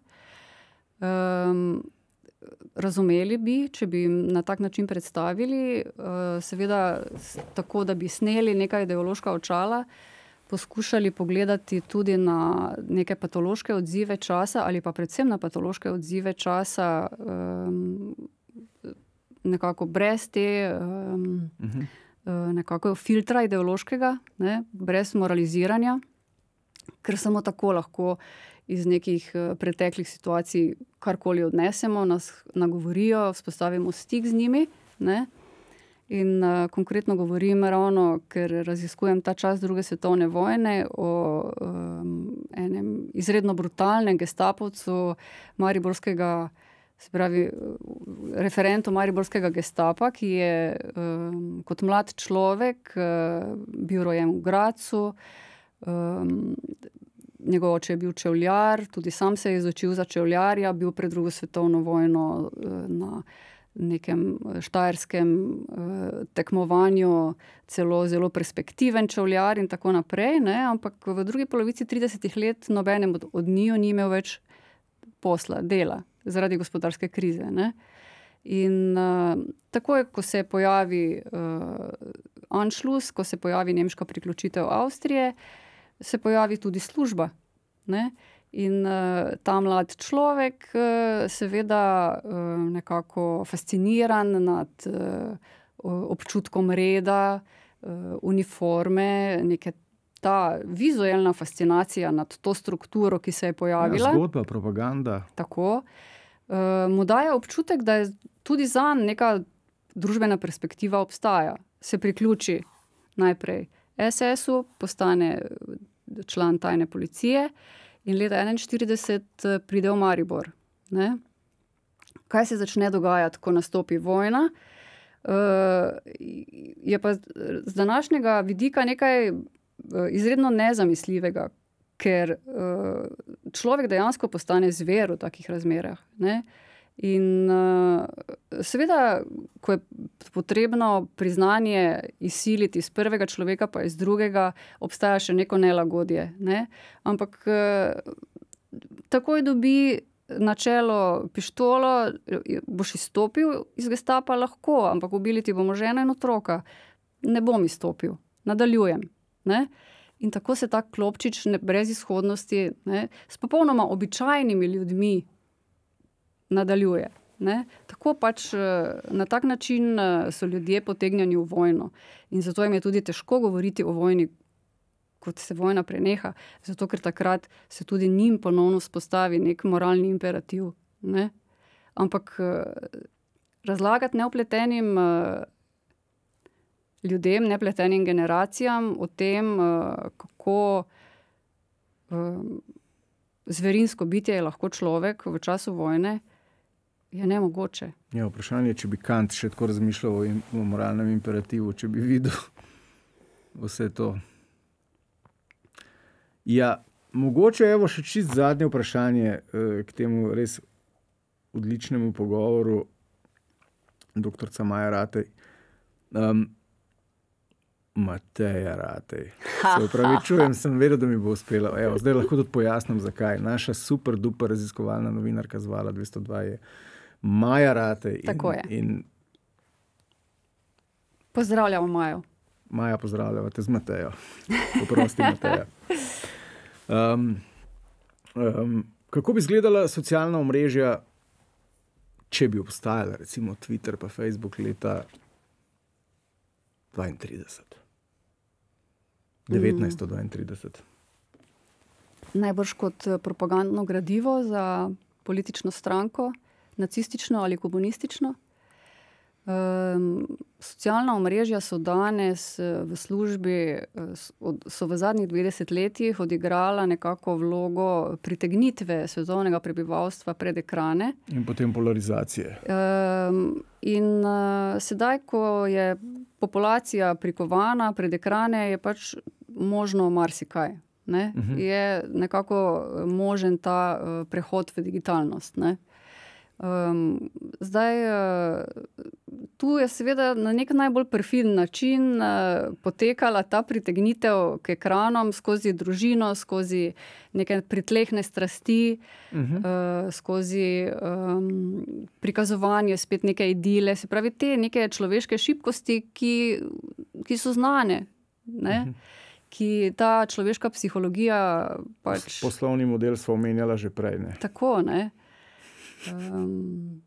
Um, razumeli bi, če bi jim na tak način predstavili, uh, seveda tako, da bi sneli neka ideološka očala, poskušali pogledati tudi na neke patološke odzive časa ali pa predvsem na patološke odzive časa um, nekako brez te um, uh-huh. nekako filtra ideološkega, ne, brez moraliziranja, ker samo tako lahko iz nekih preteklih situacij karkoli odnesemo, nas nagovorijo, vzpostavimo stik z njimi, ne. In uh, konkretno govorim ravno, ker raziskujem ta čas druge svetovne vojne, o um, enem izredno brutalnem gestapovcu mariborskega, se pravi, referentu mariborskega gestapa, ki je um, kot mlad človek uh, bil rojen v Gracu, um, njegov oče je bil čevljar, tudi sam se je izučil za čevljarja, bil pred drugo svetovno vojno uh, na nekem štajerskem uh, tekmovanju celo zelo perspektiven čevljar in tako naprej, ne? Ampak v drugi polovici tridesetih let nobenem od, od njiju ni imel več posla, dela, zaradi gospodarske krize, ne? In uh, takoj, ko se pojavi uh, Anschluss, ko se pojavi nemška priključitev Avstrije, se pojavi tudi služba, ne? In uh, ta mlad človek uh, seveda uh, nekako fasciniran nad uh, občutkom reda, uh, uniforme, neke ta vizualna fascinacija nad to strukturo, ki se je pojavila. Ja, zgodba, propaganda. Tako. Uh, mu daje občutek, da je tudi zanj neka družbena perspektiva obstaja. Se priključi najprej es esu, postane član tajne policije, in leta enainštirideset pride v Maribor, ne. Kaj se začne dogajati, ko nastopi vojna? Uh, je pa z današnjega vidika nekaj izredno nezamisljivega, ker uh, človek dejansko postane zver v takih razmerah, ne. In uh, seveda, ko je potrebno priznanje izsiliti iz prvega človeka pa iz drugega, obstaja še neko nelagodje, ne? Ampak uh, takoj dobi na čelo pištolo, boš izstopil iz gestapa lahko, ampak ubili ti bomo ženo in otroka. Ne bom izstopil, nadaljujem, ne? In tako se ta klopčič ne, brez izhodnosti, ne, s popolnoma običajnimi ljudmi nadaljuje, ne. Tako pač na tak način so ljudje potegnjeni v vojno. In zato jim je tudi težko govoriti o vojni, kot se vojna preneha, zato ker takrat se tudi njim ponovno spostavi nek moralni imperativ, ne. Ampak razlagati neopletenim ljudem, nepletenim generacijam o tem, kako zverinsko bitje je lahko človek v času vojne, je nemogoče. Ja, vprašanje, če bi Kant še tako razmišljal o, im, o moralnem imperativu, če bi videl vse to. Ja, mogoče evo še čisto zadnje vprašanje eh, k temu res odličnemu pogovoru doktorica Maja Ratej. Um, Mateja Ratej. Se upravičujem, sem vedel, da mi bo uspela. Evo, zdaj lahko tudi pojasnim, zakaj. Naša super duper raziskovalna novinarka z Vala dvesto dva je Maja Ratej. Tako je. In, in pozdravljamo Majo. Maja, pozdravljamo te z Matejo. Poprosti, Mateja. Um, um, kako bi izgledala socialna omrežja, če bi obstajala, recimo Twitter pa Facebook leta dvaintrideset? devetnajststo dvaintrideset. Najbrž kot propagandno gradivo za politično stranko, nacistično ali komunistično. Um, socialna omrežja so danes v službi, so v zadnjih dvajsetih letih odigrala nekako vlogo pritegnitve svetovnega prebivalstva pred ekrane. In potem polarizacije. Um, in uh, sedaj, ko je populacija prikovana pred ekrane, je pač možno marsikaj, ne? Uh-huh. Je nekako možen ta uh, prehod v digitalnost, ne? Um, zdaj, tu je seveda na nek najbolj perfiden način uh, potekala ta pritegnitev k ekranom skozi družino, skozi neke pritlehne strasti, uh-huh. uh, skozi um, prikazovanje spet neke idile, se pravi te neke človeške šibkosti, ki, ki so znane, ne? Uh-huh. Ki ta človeška psihologija pač... Poslovni model sva omenjala že prej, ne? Tako, ne? Um,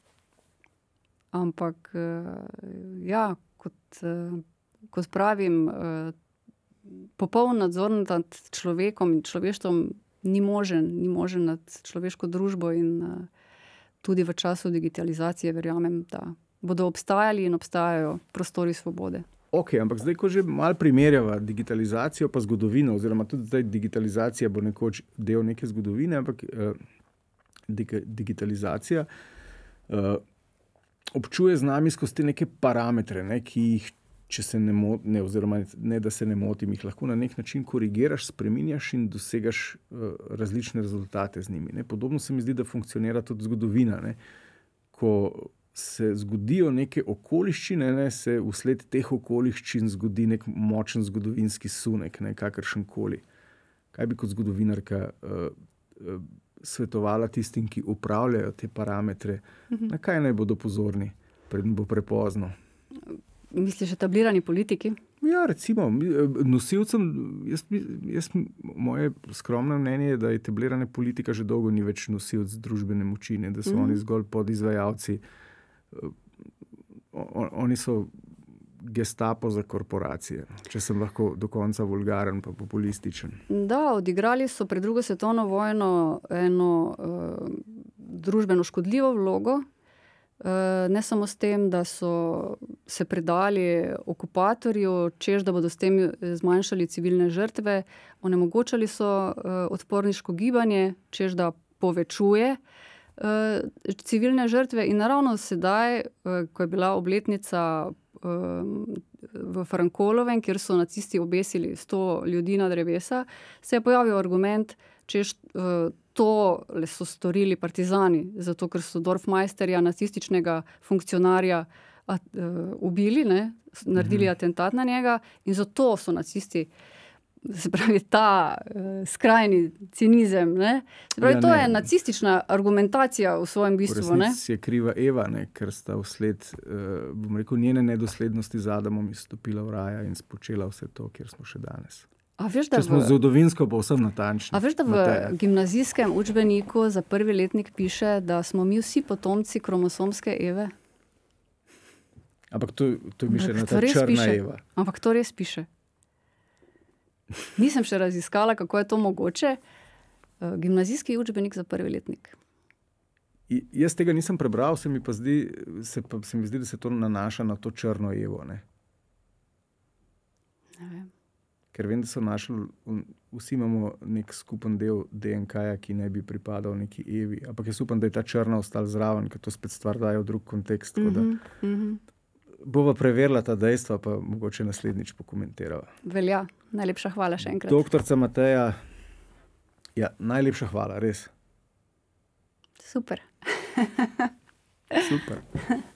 ampak uh, ja, kot, uh, kot pravim, uh, popoln nadzor nad človekom in človeštvom ni možen, ni možen nad človeško družbo in uh, tudi v času digitalizacije verjamem, da bodo obstajali in obstajajo prostori svobode. Ok, ampak zdaj, ko že malo primerjava digitalizacijo pa zgodovino, oziroma tudi zdaj digitalizacija bo nekoč del neke zgodovine, ampak uh, digitalizacija uh, občuje z nami skozi te neke parametre, ne, ki jih, če se ne motim, oziroma ne, da se ne motim, jih lahko na nek način korigiraš, spreminjaš in dosegaš uh, različne rezultate z njimi. Ne. Podobno se mi zdi, da funkcionira tudi zgodovina. Ne. Ko se zgodijo neke okoliščine, ne, se vsled teh okoliščin zgodi nek močen zgodovinski sunek, ne, kakršenkoli. Kaj bi kot zgodovinarka uh, uh, svetovala tistim, ki upravljajo te parametre, uh-huh. na kaj naj bodo pozorni, preden bo prepozno? Misliš, etablirani politiki? Ja, recimo, nosilcem, jaz, jaz, moje skromno mnenje je, da etablirana politika že dolgo ni več nosilc družbene moči, ne, da so uh-huh. oni zgolj podizvajalci. On, oni so gestapo za korporacije, če sem lahko do konca vulgaren pa populističen. Da, odigrali so pred drugo svetovno vojno eno uh, družbeno škodljivo vlogo, uh, ne samo s tem, da so se predali okupatorju, češ da bodo s tem zmanjšali civilne žrtve, onemogočali so uh, odporniško gibanje, češ da povečuje uh, civilne žrtve in naravno sedaj, uh, ko je bila obletnica v Frankolovem, kjer so nacisti obesili sto ljudi na drevesa, se je pojavil argument, češ to so storili partizani, zato ker so Dorfmeisterja, nacističnega funkcionarja, ubili, ne, naredili atentat na njega in zato so nacisti, se pravi ta uh, skrajni cinizem, ne? Se pravi, ja, to je nacistična argumentacija v svojem bistvu, ne? V resnici je kriva Eva, ne? Ker sta vsled, uh, bom rekel, njene nedoslednosti z Adamom izstopila v raja in spočela vse to, kjer smo še danes. A veš, da Če smo v... zgodovinsko povsem natančni. A veš, da v Mateja. Gimnazijskem učbeniku za prvi letnik piše, da smo mi vsi potomci kromosomske Eve? Ampak to, to je mišljena ta črna piše. Eva. Ampak to res piše. Nisem še raziskala, kako je to mogoče. Gimnazijski učbenik za prvi letnik. I, jaz tega nisem prebral, se mi pa zdi, se, pa, se mi zdi, da se to nanaša na to črno Evo. Ne? Ne vem. Ker vem, da so našli, vsi imamo nek skupen del D N K-ja, ki ne bi pripadal neki Evi. Ampak jaz upam, da je ta črna ostala zraven, ker to spet stvar daje v drug kontekst. Mm-hmm, da, mm-hmm. Bova preverila ta dejstva, pa mogoče naslednjič pokomentirava. Velja. Najlepša hvala še enkrat. Doktorica Mateja, ja, najlepša hvala, res. Super. Super.